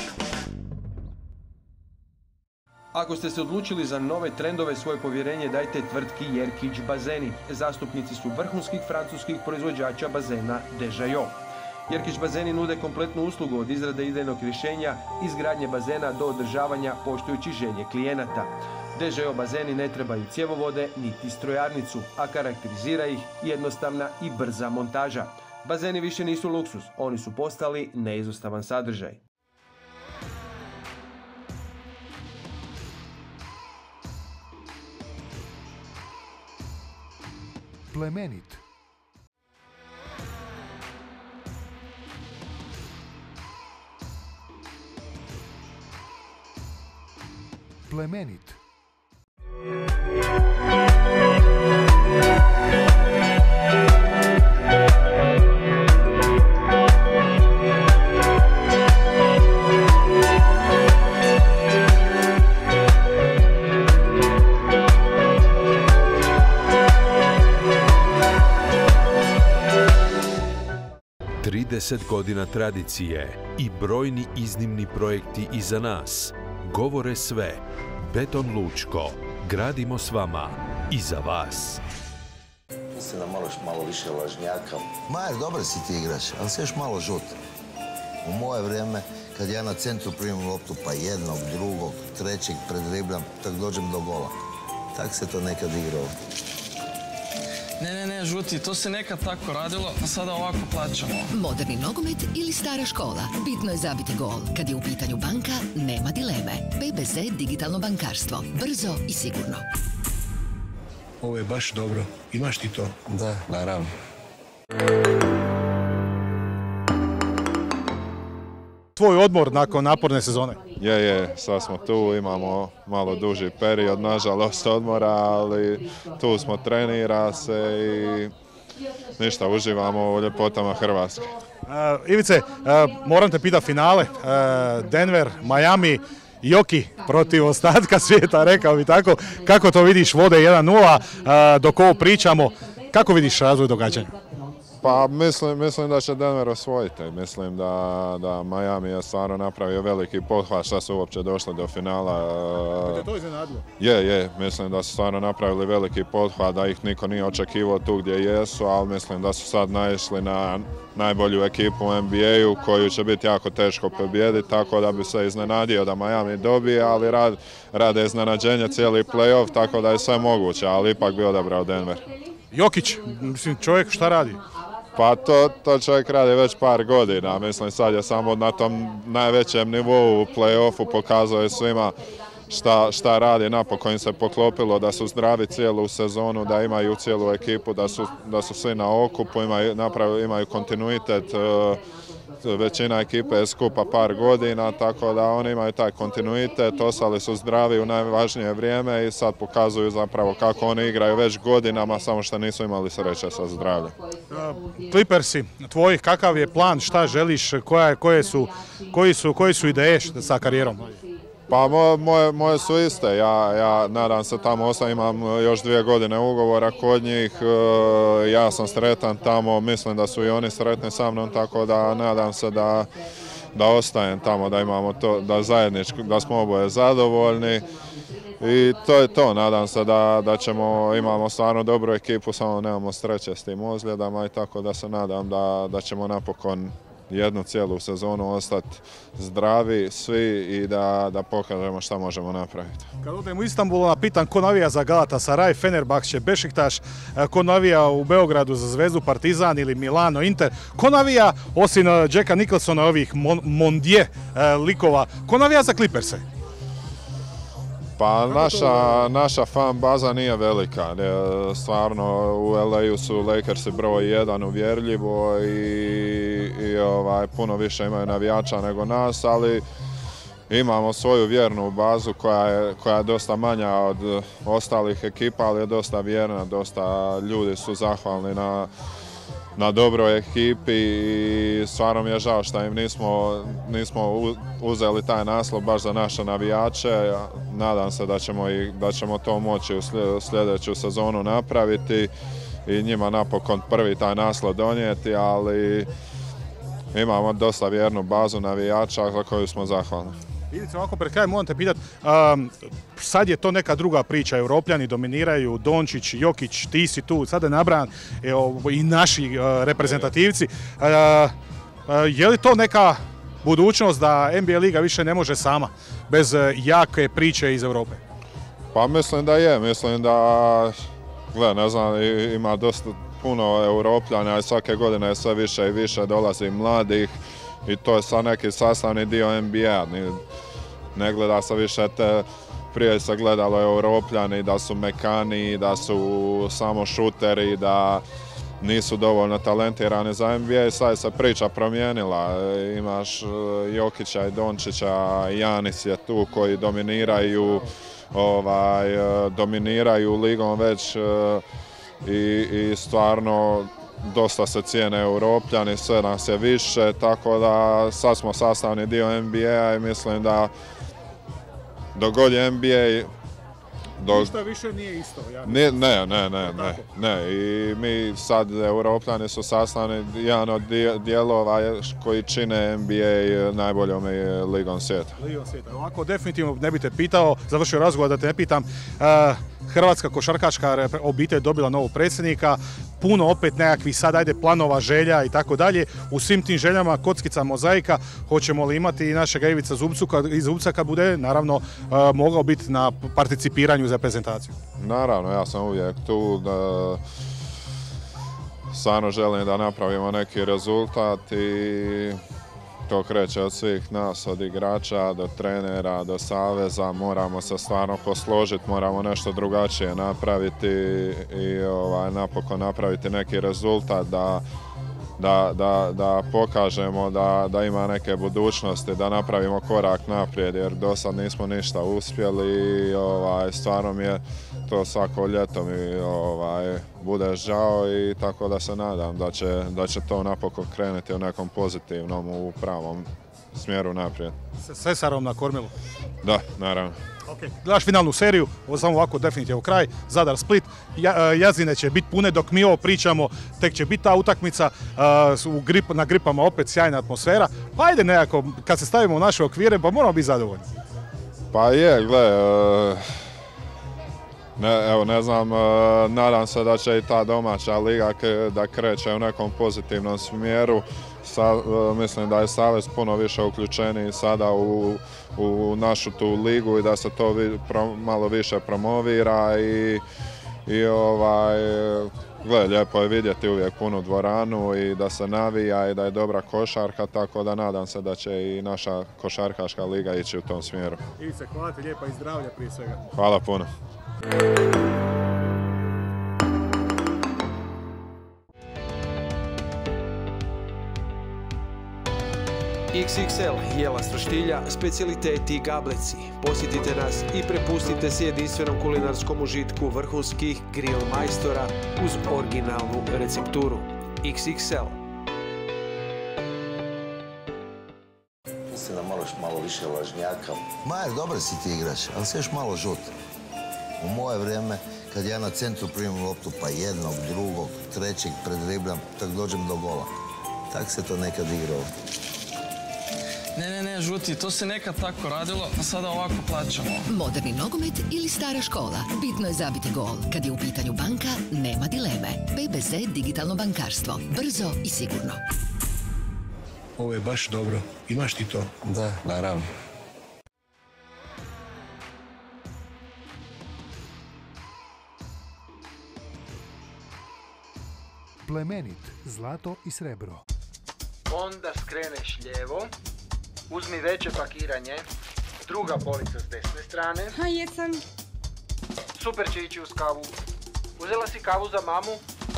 Ako ste se odlučili za nove trendove, svoje povjerenje dajte tvrtki Jerkić bazeni. Zastupnici su vrhunskih francuskih proizvođača bazena Dežajo. Jerkić bazeni nude kompletnu uslugu od izrade idejnog rješenja, izgradnje bazena do održavanja poštujući želje klijenata. Dežajo bazeni ne trebaju cjevovode niti strojarnicu, a karakterizira ih jednostavna i brza montaža. Bazeni više nisu luksuz, oni su postali neizostavan sadržaj. Plemenit. Plemenit. trideset godina tradicije i brojni iznimni projekti iza nas govore sve. Beton Lučko. Gradimo s vama i za vas. Mislim da moraš malo više lažnjaka. Majer, dobar si ti igrač, ali si još malo žut. U moje vrijeme, kad ja na centru primim loptu pa jednog, drugog, trećeg predribljam, tak dođem do gola. Tak se to nekad igra ovdje. Ne, ne, ne, žuti, to se nekad tako radilo, a sada ovako plaćamo. Moderni nogomet ili stara škola. Bitno je zabiti gol. Kad je u pitanju banka, nema dileme. P B Z digitalno bankarstvo. Brzo i sigurno. Ovo je baš dobro. Imaš ti to? Da, naravno. Tvoj odmor nakon naporne sezone? Je, je, sad smo tu, imamo malo duži period, nažalost, odmora, ali tu smo, trenira se i ništa, uživamo u ljepotama Hrvatske. Uh, Ivice, uh, moram te pitati finale, uh, Denver, Miami, Joki protiv ostatka svijeta, rekao bi tako. Kako to vidiš, vode jedan nula, uh, dok ovo pričamo, kako vidiš razvoj događanja? Pa mislim, mislim da će Denver osvojiti. Mislim da, da Miami je stvarno napravio veliki pothvat što su uopće došli do finala. Te to iznenadilo? Je, je. Mislim da su stvarno napravili veliki pothvat, da ih niko nije očekivao tu gdje jesu, ali mislim da su sad naišli na najbolju ekipu u N B A-u koju će biti jako teško pobijediti, tako da bi se iznenadio da Miami dobije, ali rad, rade iznenađenje cijeli play-off, tako da je sve moguće, ali ipak bi odabrao Denver. Jokić, mislim, čovjek šta radi? Pa to, to čovjek radi već par godina, mislim sad je samo na tom najvećem nivou u play-offu pokazuje svima šta, šta radi, napokon se poklopilo da su zdravi cijelu sezonu, da imaju cijelu ekipu, da su, da su svi na okupu, imaju, napravi, imaju kontinuitet, većina ekipe je skupa par godina, tako da oni imaju taj kontinuitet, ostali su zdravi u najvažnije vrijeme i sad pokazuju zapravo kako oni igraju već godinama, samo što nisu imali sreće sa zdravljem. Clippersi, tvoji, kakav je plan, šta želiš, koja, koje su, koji su, koji su ideje sa karijerom? Pa moje, moje su iste, ja, ja nadam se tamo osam, imam još dvije godine ugovora kod njih, ja sam sretan tamo, mislim da su i oni sretni sa mnom, tako da nadam se da, da ostajem tamo, da imamo to, da zajednički, da smo oboje zadovoljni i to je to, nadam se da, da ćemo, imamo stvarno dobru ekipu, samo nemamo sreće s tim ozljedama i tako da se nadam da, da ćemo napokon jednu cijelu sezonu ostati zdravi svi i da, da pokažemo šta možemo napraviti. Kad odem u Istanbulu, napitam ko navija za Galatasaray, Fenerbahče, Bešiktaš, ko navija u Beogradu za Zvezdu, Partizan ili Milano, Inter, ko navija, osim Jacka Nicholsona, ovih Mondje likova, ko navija za Clipperse? Pa naša, naša fan baza nije velika, stvarno u L A-u su Lakersi broj jedan uvjerljivo i, i ovaj, puno više imaju navijača nego nas, ali imamo svoju vjernu bazu koja je, koja je dosta manja od ostalih ekipa, ali je dosta vjerna, dosta ljudi su zahvalni na na dobroj ekipi i stvarno mi je žao što im nismo, nismo uzeli taj naslov baš za naše navijače. Nadam se da ćemo, i, da ćemo to moći u sljedeću sezonu napraviti i njima napokon prvi taj naslov donijeti, ali imamo dosta vjernu bazu navijača za koju smo zahvalni. Vidite, ovako pred krajem moram te pitati, um, sad je to neka druga priča, Europljani dominiraju, Dončić, Jokić, ti si tu, sada je nabran i naši uh, reprezentativci. Uh, uh, je li to neka budućnost da N B A liga više ne može sama, bez uh, jake priče iz Europe? Pa mislim da je, mislim da, gle, ne znam, ima dosta puno Europljana i svake godine sve više i više dolazi mladih. I to je sad neki sastavni dio N B A. Ne gleda se više te, prije se gledalo Europljani da su mekani, da su samo šuteri, da nisu dovoljno talentirani za N B A i sad se priča promijenila. Imaš Jokića i Dončića, Janis je tu koji dominiraju, ovaj, dominiraju ligom već i, i stvarno dosta se cijene Europljani, sve nas je više, tako da sad smo sastavni dio N B A i mislim da dok god je N B A... Dok... Ništa više nije isto. Ja ne, ne, ne, ne, ne, ne. I mi sad, Europljani su sastavni jedan od dijelova koji čine N B A najboljom ligom svijeta. Ligom svijeta. Ovako definitivno ne bi te pitao, završio razgovor da te ne pitam, uh, Hrvatska košarkaška obitelj dobila novog predsjednika, puno opet nekakvih sad ajde planova, želja i tako dalje. U svim tim željama kockica mozaika, hoćemo li imati i našega Ivica Zubca kad bude naravno uh, mogao biti na participiranju za prezentaciju? Naravno, ja sam uvijek tu da stvarno želim da napravimo neki rezultat i to kreće od svih nas, od igrača do trenera, do saveza, moramo se stvarno posložiti, moramo nešto drugačije napraviti i ovaj, napokon napraviti neki rezultat da, da, da, da pokažemo da, da ima neke budućnosti, da napravimo korak naprijed jer do sad nismo ništa uspjeli i ovaj, stvarno mi je to svako ljeto mi ovaj, bude žao i tako da se nadam da će, da će to napokon krenuti u nekom pozitivnom, u pravom smjeru naprijed. S Sesarom na kormilu? Da, naravno. Okay. Gledaš finalnu seriju, ovo samo ovako definitivno kraj, Zadar Split, ja, jazine će biti pune dok mi ovo pričamo, tek će biti ta utakmica, uh, u grip, na gripama opet sjajna atmosfera, pa ajde nekako, kad se stavimo u naše okvire, pa moramo biti zadovoljni. Pa je, gle, uh, ne, evo ne znam, uh, nadam se da će i ta domaća liga da kreće u nekom pozitivnom smjeru. Sa, uh, mislim da je Savez puno više uključeniji sada u, u našu tu ligu i da se to vi, pro, malo više promovira i, i ovaj, gle, lijepo je vidjeti uvijek punu dvoranu i da se navija i da je dobra košarka, tako da nadam se da će i naša košarkaška liga ići u tom smjeru. Ivice, hvala ti lijepa i zdravlja prije svega. Hvala puno. iks iks el, jela s roštilja, specijaliteti i gableci. Posjetite nas i prepustite se jedinstvenom kulinarskom užitku vrhunskih grill majstora uz originalnu recepturu. iks iks el. Mislim da moraš malo više lažnjaka. Majer, dobar si ti igrač, ali si još malo žut. U moje vrijeme, kad ja na centru primim loptu pa jednog, drugog, trećeg predribljam, tak dođem do gola. Tak se to nekad igrao. Ne, ne, ne, žuti, to se nekad tako radilo, a sada ovako plaćamo. Moderni nogomet ili stara škola. Bitno je zabiti gol. Kad je u pitanju banka, nema dileme. pe be ze digitalno bankarstvo. Brzo i sigurno. Ovo je baš dobro. Imaš ti to? Da, naravno. Plemenit, zlato i srebro. Onda skreneš lijevo, uzmi veće pakiranje, druga polica s desne strane. Ha, jesam. Super će ići uz kavu. Uzela si kavu za mamu?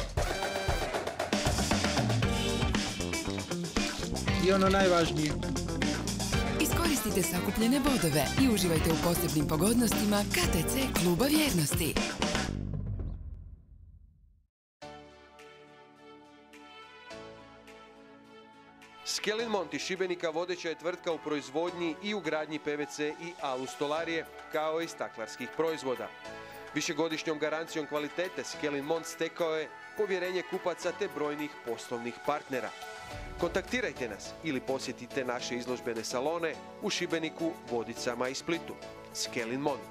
I ono najvažnije. Iskoristite sakupljene bodove i uživajte u posebnim pogodnostima ka te ce kluba vjernosti. Skelin Mont iz Šibenika vodeća je tvrtka u proizvodnji i ugradnji pe ve ce i alu stolarije, kao i staklarskih proizvoda. Višegodišnjom garancijom kvalitete Skelin Mont stekao je povjerenje kupaca te brojnih poslovnih partnera. Kontaktirajte nas ili posjetite naše izložbene salone u Šibeniku, Vodicama i Splitu. Skelin Mont.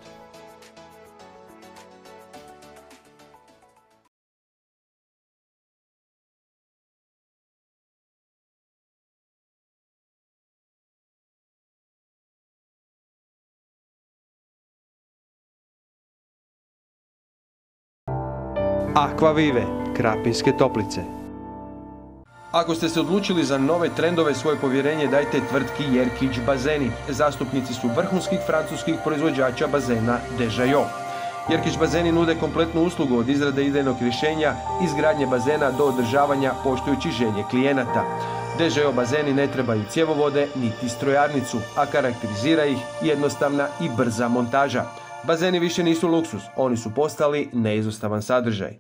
Aquavive, Krapinske toplice. Ako ste se odlučili za nove trendove, svoje povjerenje dajte tvrtki Jerkić bazeni. Zastupnici su vrhunskih francuskih proizvođača bazena Dejayo. Jerkić bazeni nude kompletnu uslugu od izrade idejnog rješenja, izgradnje bazena do održavanja poštujući želje klijenata. Dejayo bazeni ne trebaju cjevovode niti strojarnicu, a karakterizira ih jednostavna i brza montaža. Bazeni više nisu luksuz, oni su postali neizostavan sadržaj.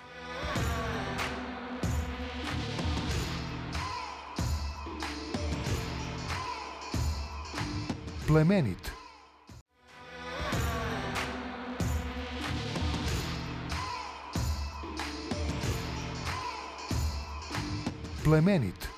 Plemenit. Plemenit.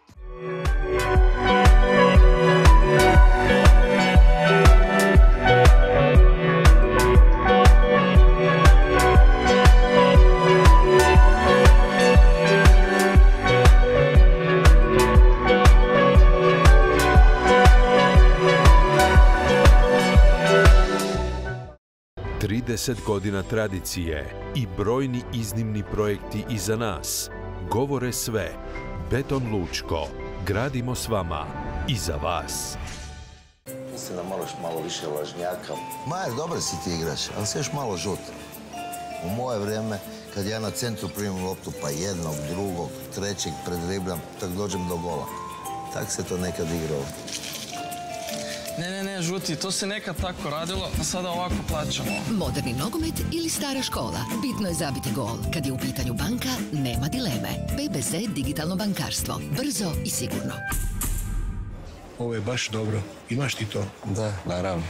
trideset godina tradicije i brojni iznimni projekti iza nas govore sve. Beton Lučko. Gradimo s vama i za vas. Mislim da moraš malo više lažnjaka. Majer, dobar si ti igrač, ali si još malo žut. U moje vrijeme, kad ja na centru primim loptu pa jednog, drugog, trećeg predribljam, tak dođem do gola. Tak se to nekad igrao. Ne, ne, ne, žuti, to se nekad tako radilo, a sada ovako plaćamo. Moderni nogomet ili stara škola. Bitno je zabiti gol. Kad je u pitanju banka, nema dileme. P B Z digitalno bankarstvo. Brzo i sigurno. Ovo je baš dobro. Imaš ti to? Da, naravno.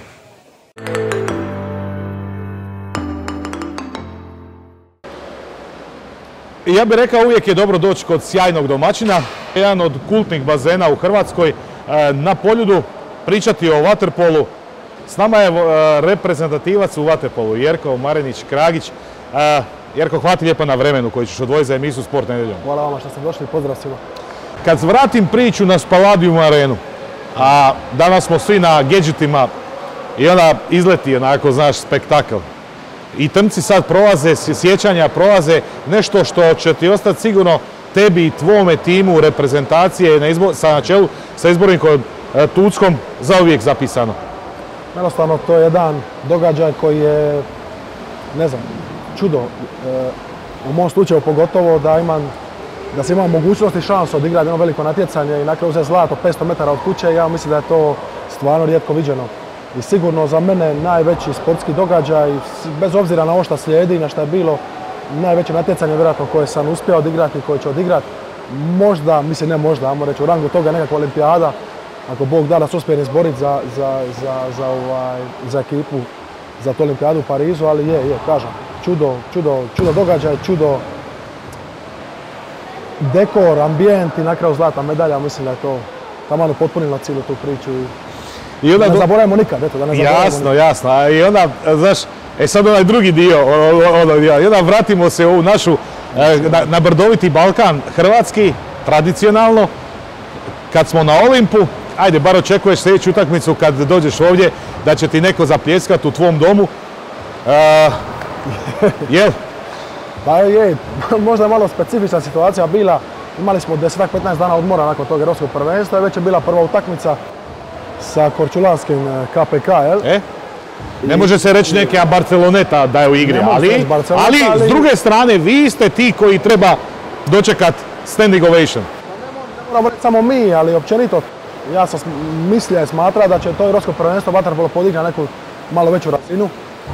Ja bih rekao, uvijek je dobro doći kod sjajnog domaćina. Jedan od kultnih bazena u Hrvatskoj, na Poljudu, pričati o vaterpolu. S nama je reprezentativac u vaterpolu, Jerko Marinić-Kragić. Jerko, hvala ti lijepo na vremenu koji ćeš odvojiti za emisiju Sport nedeljom. Hvala vama što ste došli, pozdrav svima. Kad vratim priču na Spaladium arenu, a danas smo svi na gadgetima i onda izleti onako, znaš, spektakl. I trmci sad prolaze, sjećanja prolaze, nešto što će ti ostati sigurno tebi i tvome timu reprezentacije na izbor, sa na čelu sa izbornikom Tuckom zauvijek zapisano. Jednostavno, to je jedan događaj koji je, ne znam, čudo. U mom slučaju pogotovo da imam, da se imam mogućnost i šansu odigrati jedno veliko natjecanje i na kraju uzeti zlato petsto metara od kuće, ja mislim da je to stvarno rijetko viđeno. I sigurno za mene najveći sportski događaj, bez obzira na ovo što slijedi i na što je bilo, najveće natjecanje vjerojatno koje sam uspio odigrati i koje ću odigrati. Možda, mislim ne možda, ajmo reći u rangu toga nekakva olimpijada, ako Bog da da se uspijem izboriti za, za, za, za, ovaj, za ekipu, za tu olimpijadu u Parizu, ali je, je, kažem, čudo, čudo, čudo događaj, čudo dekor, ambijent i na kraju zlata medalja, mislim da je to taman potpunilo cijelu tu priču. I, I onda ne zaboravimo nikad, eto, da ne zaboravimo Jasno, nikad. jasno. I onda, znaš, e sad onaj drugi dio, i onda vratimo se u našu, na, na brdoviti Balkan, hrvatski, tradicionalno, kad smo na Olimpu, ajde, bar očekuješ sljedeću utakmicu kad dođeš ovdje, da će ti neko zapljeskati u tvom domu. E, jel? Pa je, možda je malo specifična situacija bila. Imali smo deset do petnaest dana odmora nakon tog europskog prvenstva i već je bila prva utakmica sa korčulanskim K P K, jel? E? Ne može se reći neke Barceloneta da je u igri, ali, ali s druge strane vi ste ti koji treba dočekat standing ovation. Ne moramo reći samo mi, ali općenito ja sam mislio i smatra da će to europsko prvenstvo vaterpolo podignuti na neku malo veću razinu.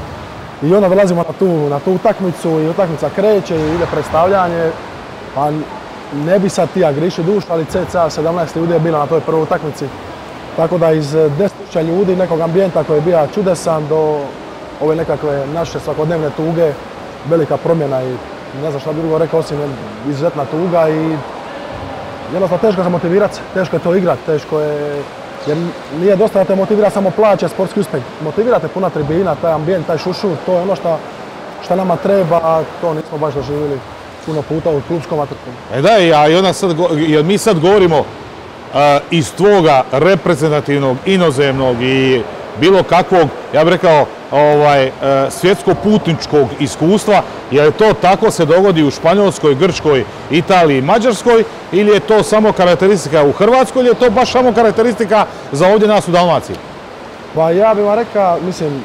I onda dolazimo na tu, na tu utakmicu i utakmica kreće i ide predstavljanje. Pa ne bi sad ti agriši dušu, ali cca sedamnaest ljudi je bila na toj prvoj utakmici. Tako da iz deset tisuća ljudi, nekog ambijenta koji je bio čudesan do ove nekakve naše svakodnevne tuge, velika promjena i ne znam šta bi drugo rekao osim izuzetna tuga i jednostavno teško se motivirati, teško je to igrati, teško je, jer nije dosta da te motivira samo plaće, sportski uspjeh. Motivirate puna tribina, taj ambijent, taj šušur, to je ono što nama treba, a to nismo baš doživjeli puno puta u klubskom vaterpolu. E da, i onda sad, jer mi sad govorimo Uh, iz tvoga reprezentativnog, inozemnog i bilo kakvog, ja bih rekao, ovaj, uh, svjetsko-putničkog iskustva, je li to tako se dogodi u Španjolskoj, Grčkoj, Italiji, Mađarskoj, ili je to samo karakteristika u Hrvatskoj, ili je to baš samo karakteristika za ovdje nas u Dalmaciji? Pa ja bih vam rekao, mislim,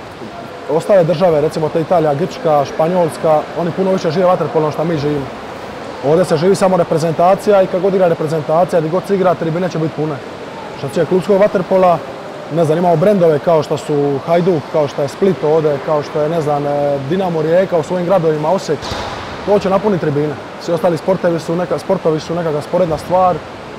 ostale države, recimo te Italija, Grčka, Španjolska, oni puno više žive vaterpolom što mi živimo. Ovdje se živi samo reprezentacija i kad god igra reprezentacija, gdje god se igra, tribine će biti pune. Što se tiče klubskog vaterpola, ne znam, imamo brendove kao što su Hajduk, kao što je Split ovdje, kao što je, ne znam, Dinamo Rijeka u svojim gradovima, Osijek. To će napuniti tribine. Svi ostali sportovi su, neka, sportovi su nekakva sporedna stvar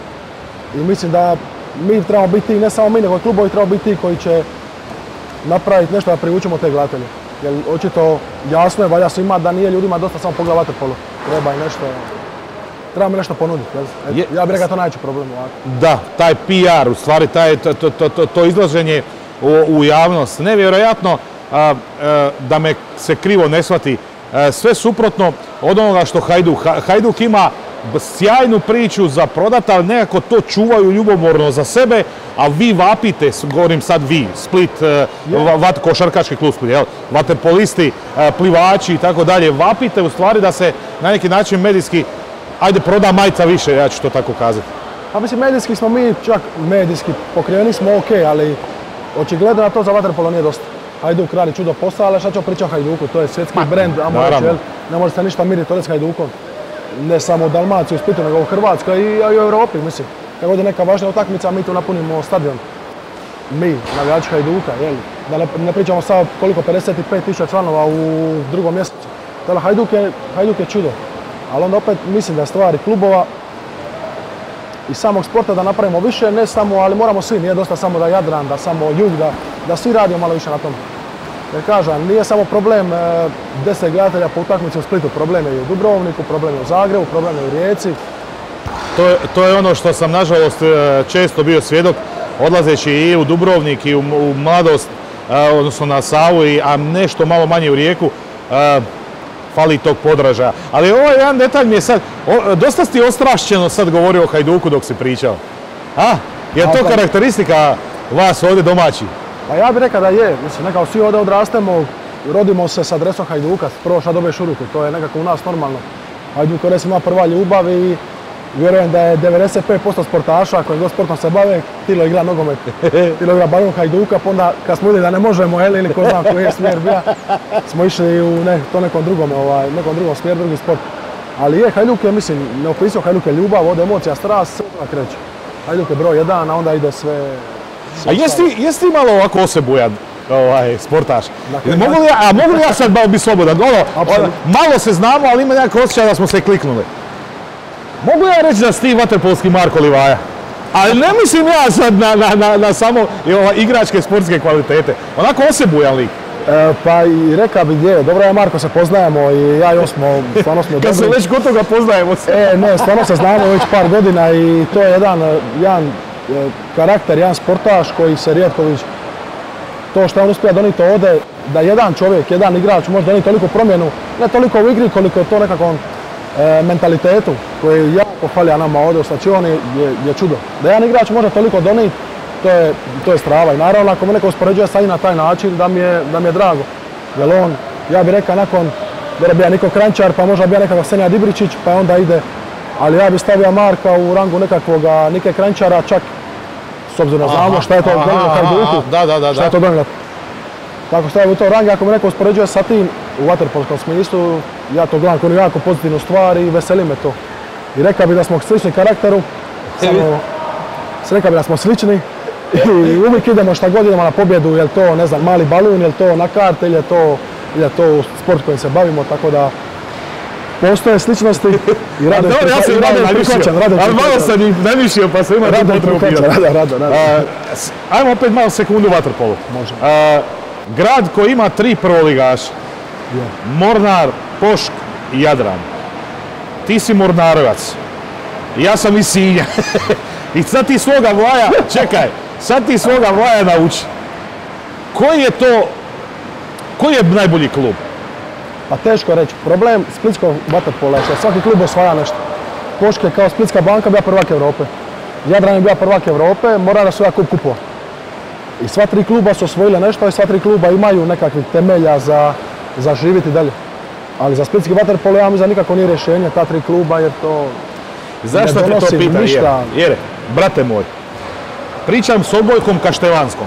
i mislim da mi trebamo biti, ne samo mi, nego klubovi trebamo biti ti koji će napraviti nešto da privučemo te gledatelje. Jer očito jasno je, valja svima da nije ljudima dosta samo pogleda vaterpolo. Treba i nešto, treba mi nešto ponuditi. Ja bih rekao to najveći problem ovako. Da, taj P R, u stvari taj, to, to, to, to izlaženje u, u javnost. Nevjerojatno, a, a, da me se krivo ne shvati, a, sve suprotno od onoga što Hajduk. Hajduk ima sjajnu priču za prodata, ali nekako to čuvaju ljubomorno za sebe, a vi vapite, govorim sad vi, Split, vat, košarkaški klub Split, jel? Vaterpolisti, plivači i tako dalje, vapite u stvari da se na neki način medijski, ajde, proda majica više, ja ću to tako kazati. Pa mislim, medijski smo mi, čak medijski pokriveni smo ok, ali očigledno da to za vaterpolo nije dosta. Hajduk radi čudo posao, ali šta ćemo pričati o Hajduku, to je svjetski brend, ajmo reći, jel? Ne može se ništa miriti ovdje s Hajdukom. Ne samo u Dalmaciji, u Splitu, nego u Hrvatskoj i u Europi, mislim. Kad god je neka važna utakmica, mi tu napunimo stadion. mi, navijači Hajduka, jel? Da ne, ne pričamo sad koliko, pedeset pet tisuća članova u drugom mjesecu. Tele, Hajduk je, Hajduk je čudo. Ali onda opet mislim da je stvari klubova i samog sporta da napravimo više, ne samo, ali moramo svi, nije dosta samo da Jadran, da samo Jug, da, da svi radimo malo više na tome. Jer kažem, nije samo problem e, deset gledatelja po utakmici u Splitu, problem je i u Dubrovniku, problem je u Zagrebu, problem je u Rijeci. To je, to je ono što sam nažalost često bio svjedok, odlazeći i u Dubrovnik i u, u Mladost, a, odnosno na Savu, i, a nešto malo manje u Rijeku, a, fali tog podražaja. Ali ovaj jedan detalj mi je sad, o, dosta si ostrašćeno sad govorio o Hajduku dok si pričao. A? Je to A, karakteristika vas ovdje domaći? Pa ja bih rekao da je, mislim, nekako svi ovdje odrastemo, rodimo se sa adresom Hajduka, prvo šta dobiješ u ruku, to je nekako u nas normalno. Hajduk je recimo prva ljubav i vjerujem da je devedeset pet posto sportaša koji god sportom se bave, tilo igra nogomet, tilo igra barem Hajduka, pa onda kad smo vidjeli da ne možemo, jel, ili ko zna koji je smjer bija, smo išli u ne, to nekom drugom, ovaj, nekom drugom smjeru, drugi sport. Ali je, Hajduk je, mislim, ne opisao, Hajduk je ljubav, ovdje emocija, strast, sve da kreće. Hajduk je broj jedan, a onda ide sve... A jesi, jesi ti malo ovako osebujan ovaj, sportaš? Mogu li ja, a mogu li ja sad biti slobodan? Ono, ono, malo se znamo, ali ima nekako osjećaj da smo se kliknuli. Mogu ja reći da si ti vaterpolski Marko Livaja? Ali ne mislim ja sad na, na, na, na samo ovaj, igračke sportske kvalitete. Onako osebujan lik. E, pa i reka bi gdje, dobro je Marko, se poznajemo i ja i on smo, stvarno smo dobri. Kad se već kod toga poznajemo se. E, ne, stvarno se znamo već par godina i to je jedan, jedan karakter, jedan sportaš koji se rijetko vidi. To što on uspije donijeti ovdje, da jedan čovjek, jedan igrač može donijeti toliko promjenu, ne toliko u igri koliko to nekakvom e, mentalitetu koji jako falja nama ovdje u slačioni, je, je čudo. Da jedan igrač može toliko donijeti, to je, to je strava. I naravno ako me neko uspoređuje sa njim na taj način, da mi je, da mi je drago. Jer on, ja bih rekao nakon, da bija Niko Kranjčar, pa možda bija nekakav Senija Dibričić, pa onda ide. Ali ja bih stavio Marka u rangu nekakvog Nike Kranjčara, čak s obzirom da znamo šta je to donijelo Hajduku, da, da, da, šta je to donijelo. Tako stavio u to rang, ako me neko uspoređuje sa tim u vaterpolskom smislu, ja to gledam kao jako pozitivnu stvar i veseli me to. I rekao bih da smo slični karakteru, samo rekao bih da smo slični i uvijek idemo šta god idemo na pobjedu, je li to, ne znam, mali balun, je li to na karte, ili je to, ili je to sport kojim se bavimo, tako da postoje sličnosti i rado je ja sam rado prihvaćan. Ali malo sam ih namišio pa sam ima rado prihvaćan. Rado, rado, rado. Ajmo opet malo sekundu vaterpolu. Može. Grad koji ima tri prvoligaša. Mornar, Pošk i Jadran. Ti si Mornarovac. Ja sam iz Sinja. I sad ti svoga Vlaja, čekaj, sad ti svoga Vlaja nauči. Koji je to, koji je najbolji klub? Pa teško reći. Problem splitskog vaterpola je što svaki klub osvaja nešto. Pošk je kao Splitska banka bila prvak Evrope. Jadran je bila prvak Evrope, Mornar je osvojila kup kupova. I sva tri kluba su osvojile nešto i sva tri kluba imaju nekakvih temelja za, za živjeti dalje. Ali za splitski vaterpolo ja mislim da nikako nije rješenje ta tri kluba jer to zašto ne donosi te to pita, ništa. Jere, Jere, brate moj, pričam s Odbojkom Kaštelanskom.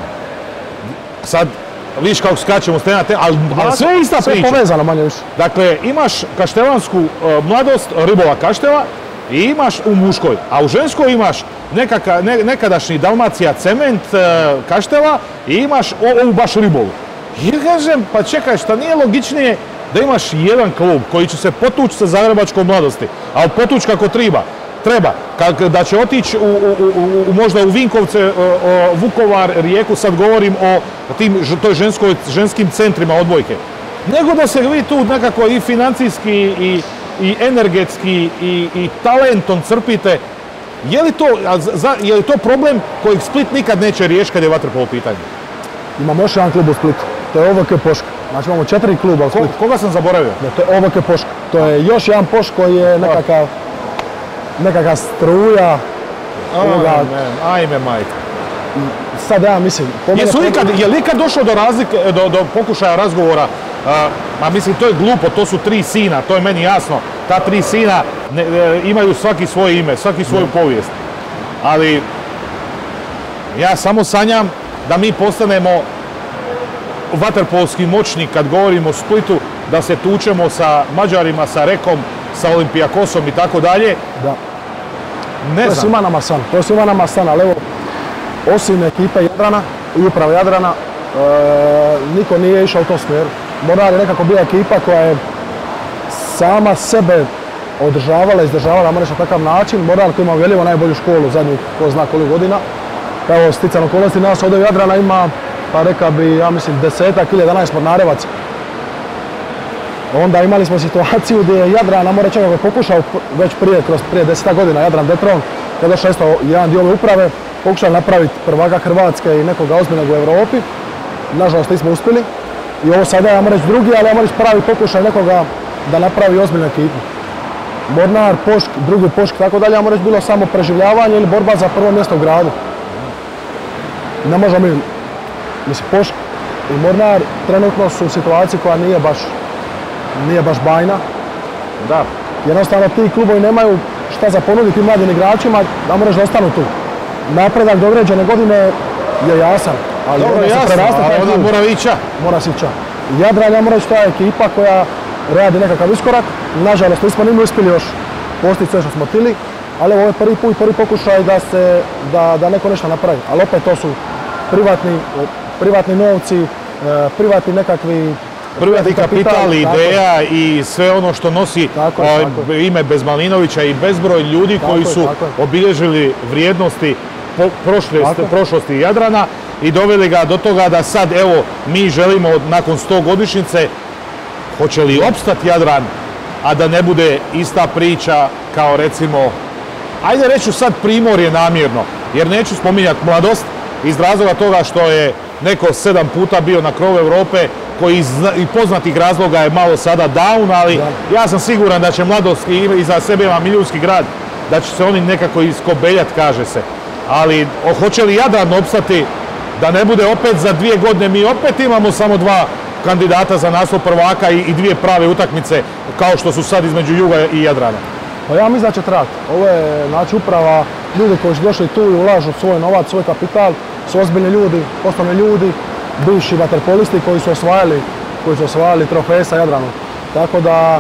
Sad, vidiš kako skačemo s tema, ali A, sve je ista sve priča. Sve povezano manje više. Dakle, imaš kaštelansku uh, mladost, Ribola Kaštela, i imaš u muškoj, a u ženskoj imaš nekaka, ne, nekadašnji Dalmacija Cement uh, Kaštela i imaš o, ovu baš Ribolu. I kažem, pa čekaj, šta nije logičnije da imaš jedan klub koji će se potući sa zagrebačkom mladosti, ali potući kako treba. Treba, kak, da će otići u, u, u, možda u Vinkovce, o, o, Vukovar, Rijeku, sad govorim o tim, toj ženskoj, ženskim centrima odbojke. Nego da se vi tu nekako i financijski i, i energetski i, i talentom crpite. Je li, to, za, je li to problem kojeg Split nikad neće riješiti kad je vaterpolo pitanje? Imamo još jedan klub u Splitu, to je O V K Poška. Znači imamo četiri kluba u Splitu. Ko, koga sam zaboravio? Da, to je O V K Poška. To je još jedan Pošk koji je nekakav, nekakav struja. Ovoga, ajme majka. Sad ja mislim... Jesu ikad, je li ikad došlo do, razlike, do, do pokušaja razgovora? Uh, ma mislim, to je glupo, to su tri sina, to je meni jasno. Ta tri sina ne, e, imaju svaki svoje ime, svaki svoju ne. povijest. Ali ja samo sanjam da mi postanemo vaterpolski moćnik kad govorimo o Splitu, da se tučemo sa Mađarima, sa Rekom, sa Olimpijakosom i tako dalje. Da. Ne to je svima nama san, to je svima nama san, ali evo, osim ekipe Jadrana, i uprava Jadrana, niko nije išao u tom smjeru. Mornar je nekako bila ekipa koja je sama sebe održavala, izdržavala, ajmo reći na takav način. Mornar koji ima uvjerljivo najbolju školu zadnjih ko zna koliko godina. Evo, sticano okolnosti nas ovdje u Jadrana ima, pa reka bi, ja mislim, desetak ili jedanaest Mornarevaca. Onda imali smo situaciju gdje je Jadran, ajmo reći, kako je pokušao već prije, kroz prije desetak godina, Jadran Detron, kada je došao isto jedan dio ove uprave, pokušali napraviti prvaka Hrvatske i nekoga ozbiljnog u Europi. Nažalost, nismo uspjeli. I ovo sada, ajmo reći, drugi, ali ajmo reći pravi pokušaj nekoga da napravi ozbiljnu ekipu. Mornar, Pošk, drugi Pošk, tako dalje, ajmo reći, bilo samo preživljavanje ili borba za prvo mjesto u gradu. Ne možemo mi, mislim, Pošk i Mornar trenutno su u situaciji koja nije baš, nije baš bajna. Da. Jednostavno ti klubovi nemaju šta za ponuditi tim mladim igračima, da moraš da ostanu tu. Napredak do određene godine je jasan, ali dobro, onda se jasno, preraste taj onda klub. mora ići. Mora se ići. Jadran, ja moram reći, ta je ekipa koja radi nekakav iskorak. Nažalost, nismo ni uspjeli još postići sve što smo htjeli, ali ovo je prvi put, prvi pokušaj da se, da, da neko nešto napravi. Ali opet to su privatni, privatni novci, privatni nekakvi Privatni kapital, ideja i sve ono što nosi tako je, tako je. ime bez Malinovića i bezbroj ljudi tako koji je, su obilježili vrijednosti prošlosti, prošlosti Jadrana i doveli ga do toga da sad, evo, mi želimo nakon sto godišnjice, hoće li opstati Jadran, a da ne bude ista priča kao recimo, ajde reću sad Primorje namjerno, jer neću spominjati Mladost iz razloga toga što je neko sedam puta bio na krovu Europe, koji iz poznatih razloga je malo sada down, ali ja sam siguran da će Mladost iza sebe ima milijunski grad, da će se oni nekako iskobeljat, kaže se. Ali hoće li Jadran opstati, da ne bude opet za dvije godine, mi opet imamo samo dva kandidata za naslov prvaka i dvije prave utakmice, kao što su sad između Juga i Jadrana. Pa ja mislim da će trati. Ovo je, znači, uprava, ljudi koji su došli tu i ulažu svoj novac, svoj kapital, su ozbiljni ljudi, poslovni ljudi, bivši vaterpolisti koji su osvajali, koji su osvajali trofeje sa Jadranom. Tako da,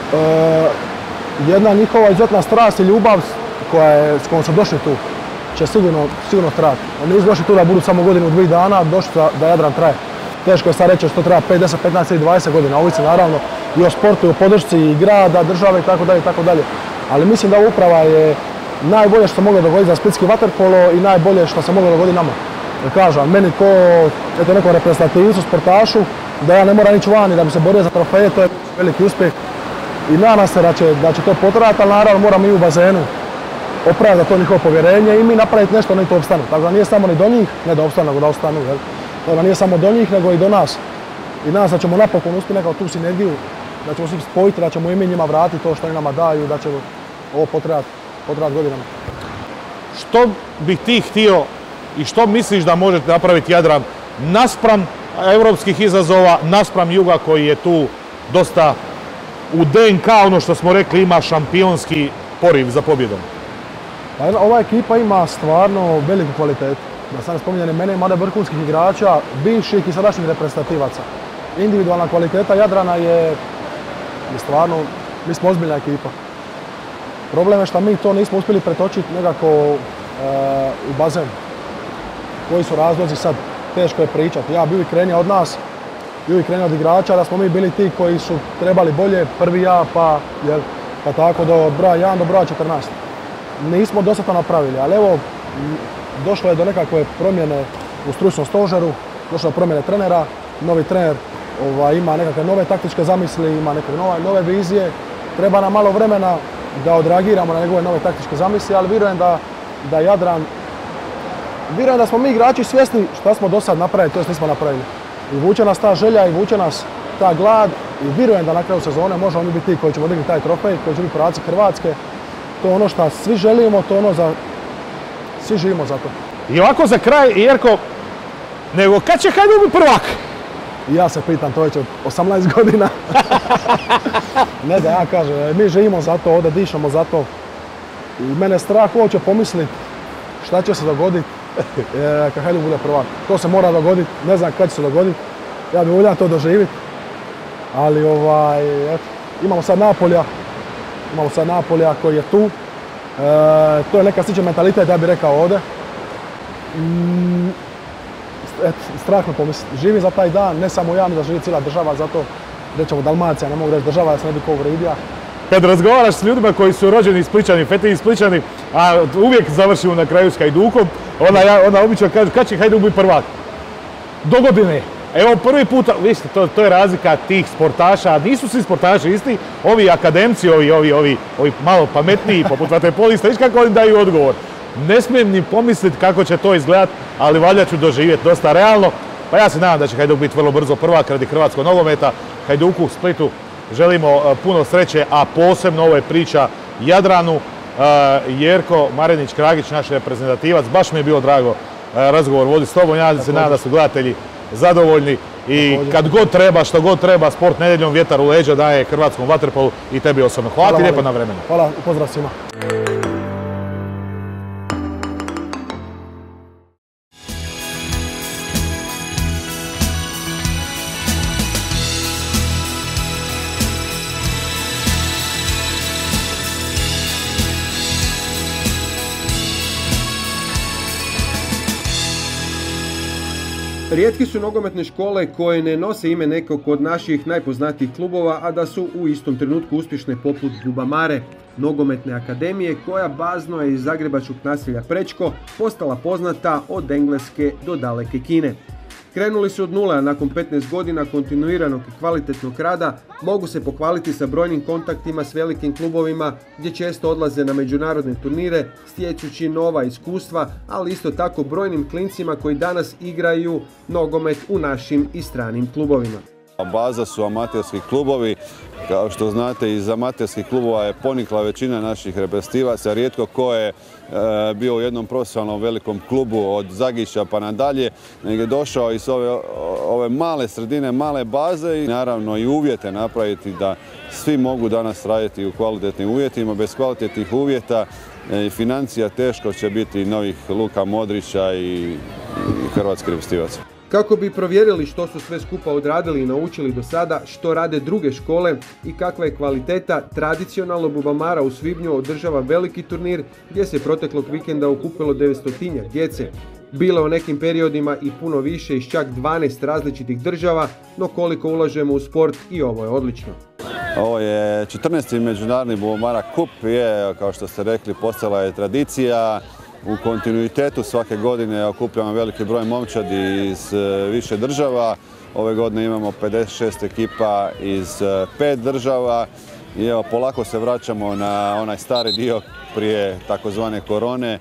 e, jedna njihova izuzetna strast i ljubav koja je, s kojom su došli tu, će sigurno, sigurno trati. Oni nisu došli tu da budu samo godinu, dvije dana, došli da, da Jadran traje. Teško je sad reći što treba pet, deset, petnaest ili dvadeset godina, ovisi naravno i o sportu, i o podršci i grada, države i tako dalje i tako dalje. Ali mislim da ova uprava je najbolje što se moglo dogoditi za splitski vaterpolo i najbolje što se moglo dogoditi nama. Jer kažem, meni ko eto, nekom reprezentativcu, sportašu, da ja ne moram ići vani da bi se borio za trofeje, to je veliki uspjeh. I nadam se da će, da će to potrajati, ali naravno moramo i u bazenu opravdati to njihovo povjerenje i mi napraviti nešto da to opstanu. Tako da nije samo ni do njih, ne da opstanu, nego da ostanu. Jel? Tako da nije samo do njih, nego i do nas. I nadam se da ćemo napokon uspjeti nekako tu sinergiju, da ćemo svi spojiti, da ćemo i mi njima vratiti to što oni nama daju, da će ovo potrajati, potrajati godinama. Što bih ti htio i što misliš da može napraviti Jadran naspram europskih izazova, naspram Juga koji je tu dosta u D N K, ono što smo rekli, ima šampionski poriv za pobjedom? Pa, ova ekipa ima stvarno veliku kvalitetu. Da sam ne spominjam mene, mada vrhunskih igrača, bivših i sadašnjih reprezentativaca. Individualna kvaliteta Jadrana je, je stvarno, mi smo ozbiljna ekipa. Problem je što mi to nismo uspjeli pretočiti nekako e, u bazen. Koji su razlozi sad? Teško je pričati. Ja bi uvijek krenio od nas, bi uvijek krenio od igrača, da smo mi bili ti koji su trebali bolje, prvi ja, pa, jel, pa tako do broja jedan do broja četrnaest. Nismo dosta to napravili, ali evo, došlo je do nekakve promjene u stručnom stožeru, došlo je do promjene trenera, novi trener ovaj, ima nekakve nove taktičke zamisli, ima neke nove, nove vizije. Treba nam malo vremena da odreagiramo na njegove nove taktičke zamisli, ali vjerujem da, da Jadran, vjerujem da smo mi igrači svjesni šta smo do sad napravili, to jest nismo napravili. I vuče nas ta želja i vuče nas ta glad i vjerujem da na kraju sezone možemo mi biti ti koji ćemo dignuti taj trofej, koji će biti prvaci Hrvatske. To je ono što svi želimo, to je ono za... Svi živimo za to. I ovako za kraj, Jerko, nego kad će Hajduk biti prvak? I ja se pitam, to je će osamnaest godina. Ne da ja kažem, mi živimo za to, ovdje dišemo za to. I mene strah uopće pomisliti šta će se dogoditi kad Hajduk bude prvak. To se mora dogoditi, ne znam kad će se dogoditi. Ja bih voljela to doživjeti. Ali ovaj, eto, imamo sad Napolja, imamo sad Napolja koji je tu. E, to je neka sličan mentalitet, ja bih rekao ovdje. Mm, et, strah me pomisliti. Živim za taj dan, ne samo ja, mi da živi cijela država, zato rećemo Dalmacija, ne mogu reći država, da se ne bi ko uvrijedio. Kad razgovaraš s ljudima koji su rođeni Spličani, fetiji Spličani, a uvijek završimo na kraju s Hajdukom, onda, ja, onda obično kažu kad će Hajduk biti prvak? Do godine. Evo prvi puta, vidite, to, to je razlika tih sportaša, nisu svi sportaši isti, ovi akademci, ovi, ovi, ovi, ovi malo pametniji, poput vaterpolista, viš kako oni daju odgovor. Ne smijem ni pomisliti kako će to izgledati, ali valjda ću doživjeti dosta realno. Pa ja se nadam da će Hajduk biti vrlo brzo prvak radi hrvatskog nogometa. Hajduku, Splitu želimo puno sreće, a posebno ovo je priča Jadranu. Jerko Marinić-Kragić, naš reprezentativac, baš mi je bilo drago razgovor voditi s tobom. Ja se nadam da su gledatelji zadovoljni i kad god treba, što god treba, Sport nedjeljom vjetar u leđa daje hrvatskom vaterpolu i tebi osobno. Hvala, Hvala ti lijepo na vremenu. Hvala i pozdrav svima. Rijetki su nogometne škole koje ne nose ime nekog od naših najpoznatijih klubova, a da su u istom trenutku uspješne poput Bubamare, nogometne akademije koja bazno je iz zagrebačkog naselja Prečko postala poznata od Engleske do daleke Kine. Krenuli su od nule, a nakon petnaest godina kontinuiranog i kvalitetnog rada mogu se pohvaliti sa brojnim kontaktima s velikim klubovima gdje često odlaze na međunarodne turnire stječući nova iskustva, ali isto tako brojnim klincima koji danas igraju nogomet u našim i stranim klubovima. Baza su amaterski klubovi. Kao što znate, iz amaterskih klubova je ponikla većina naših reprezentativaca. Rijetko ko je e, bio u jednom profesionalnom velikom klubu od Zagiša pa nadalje, nego je došao iz ove, ove male sredine, male baze i naravno i uvjete napraviti da svi mogu danas raditi u kvalitetnim uvjetima. Bez kvalitetnih uvjeta i financija teško će biti novih Luka Modrića i, i hrvatskih reprezentativaca. Kako bi provjerili što su sve skupa odradili i naučili do sada, što rade druge škole i kakva je kvaliteta, tradicionalno Bubamara u svibnju održava veliki turnir gdje se proteklog vikenda okupilo devetstotinjak djece. Bilo u nekim periodima i puno više iz čak dvanaest različitih država, no koliko ulažemo u sport i ovo je odlično. Ovo je četrnaesti međunarodni Bubamara Kup, je, kao što ste rekli, postala je tradicija. U kontinuitetu svake godine okupljamo veliki broj momčadi iz više država. Ove godine imamo pedeset šest ekipa iz pet država i evo, polako se vraćamo na onaj stari dio prije takozvane korone e,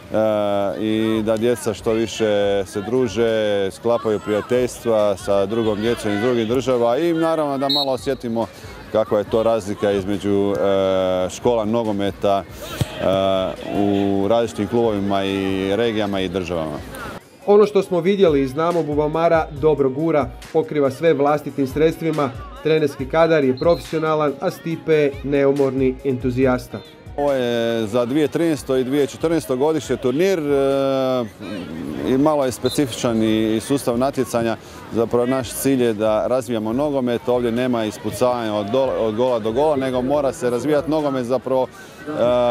i da djeca što više se druže, sklapaju prijateljstva sa drugom djecom iz drugih država i naravno da malo osjetimo kakva je to razlika između e, škola nogometa e, u različitim klubovima i regijama i državama. Ono što smo vidjeli i znamo, Bubamara dobro gura, pokriva sve vlastitim sredstvima, trenerski kadar je profesionalan, a Stipe je neumorni entuzijasta. Ovo je za dvije tisuće trinaesto i dvije tisuće četrnaesto godišnji turnir e, i malo je specifičan i sustav natjecanja. Zapravo naš cilj je da razvijamo nogomet, ovdje nema ispucavanja od, od gola do gola, nego mora se razvijati nogomet, zapravo e,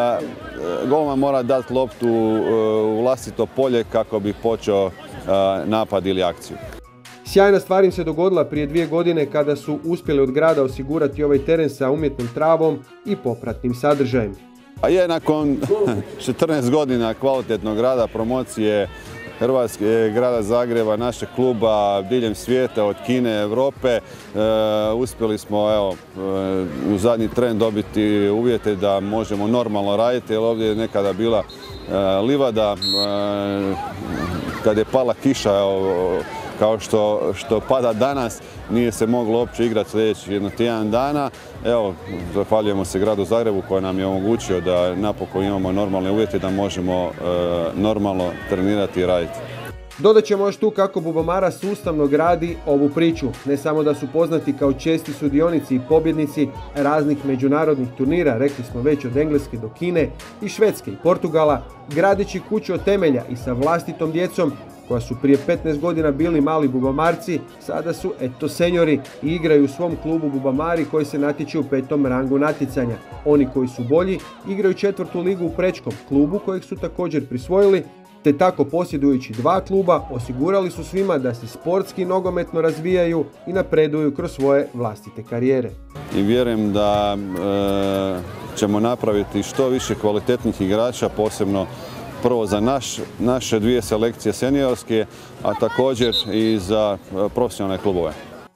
golman mora dati loptu e, u vlastito polje kako bi počeo e, napad ili akciju. Sjajna stvar im se dogodila prije dvije godine kada su uspjeli od grada osigurati ovaj teren sa umjetnom travom i popratnim sadržajem. A je nakon četrnaest godina kvalitetnog rada, promocije Hrvatske, grada Zagreba, našeg kluba diljem svijeta, od Kine, Europe, e, uspjeli smo evo, e, u zadnji tren dobiti uvjete da možemo normalno raditi, jer ovdje je nekada bila e, livada, e, kad je pala kiša, evo, kao što, što pada danas, nije se moglo uopće igrati sljedeći jedno tjedan dana. Evo, zahvaljujemo se gradu Zagrebu koji nam je omogućio da napokon imamo normalne uvjete da možemo e, normalno trenirati i raditi. Dodat ćemo još tu kako Bubamara sustavno gradi ovu priču. Ne samo da su poznati kao česti sudionici i pobjednici raznih međunarodnih turnira, rekli smo već od Engleske do Kine i Švedske i Portugala, gradeći kuću od temelja i sa vlastitom djecom, koja su prije petnaest godina bili mali bubamarci, sada su eto senjori i igraju u svom klubu Bubamari koji se natječu u petom rangu natjecanja. Oni koji su bolji igraju četvrtu ligu u Prečkom, klubu kojeg su također prisvojili, te tako posjedujući dva kluba osigurali su svima da se sportski i nogometno razvijaju i napreduju kroz svoje vlastite karijere. I vjerujem da e, ćemo napraviti što više kvalitetnih igrača, posebno prvo za naš, naše dvije selekcije seniorske, a također i za profesionalne klubove.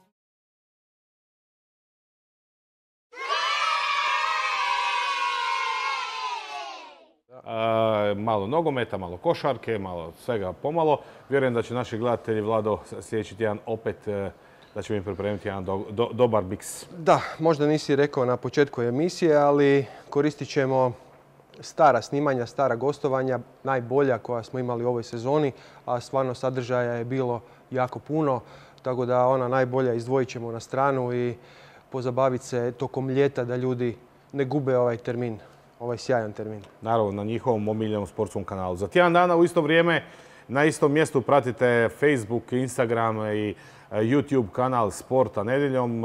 Malo nogometa, malo košarke, malo svega pomalo. Vjerujem da će naši gledatelji, Vlado, sljedeći tjedan opet da ćemo im pripremiti jedan do, do, dobar miks. Da, možda nisi rekao na početku emisije, ali koristit ćemo stara snimanja, stara gostovanja, najbolja koja smo imali u ovoj sezoni, a stvarno sadržaja je bilo jako puno, tako da ona najbolja izdvojit ćemo na stranu i pozabaviti se tokom ljeta da ljudi ne gube ovaj termin. Ovaj sjajan termin. Naravno, na njihovom omiljenom sportskom kanalu. Za tjedan dana u isto vrijeme na istom mjestu pratite Facebook, Instagram i YouTube kanal Sporta nedjeljom.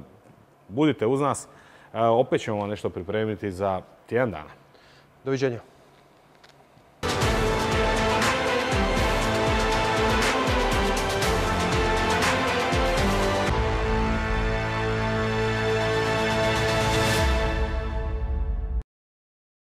Budite uz nas. Opet ćemo vam nešto pripremiti za tjedan dana. Doviđenja.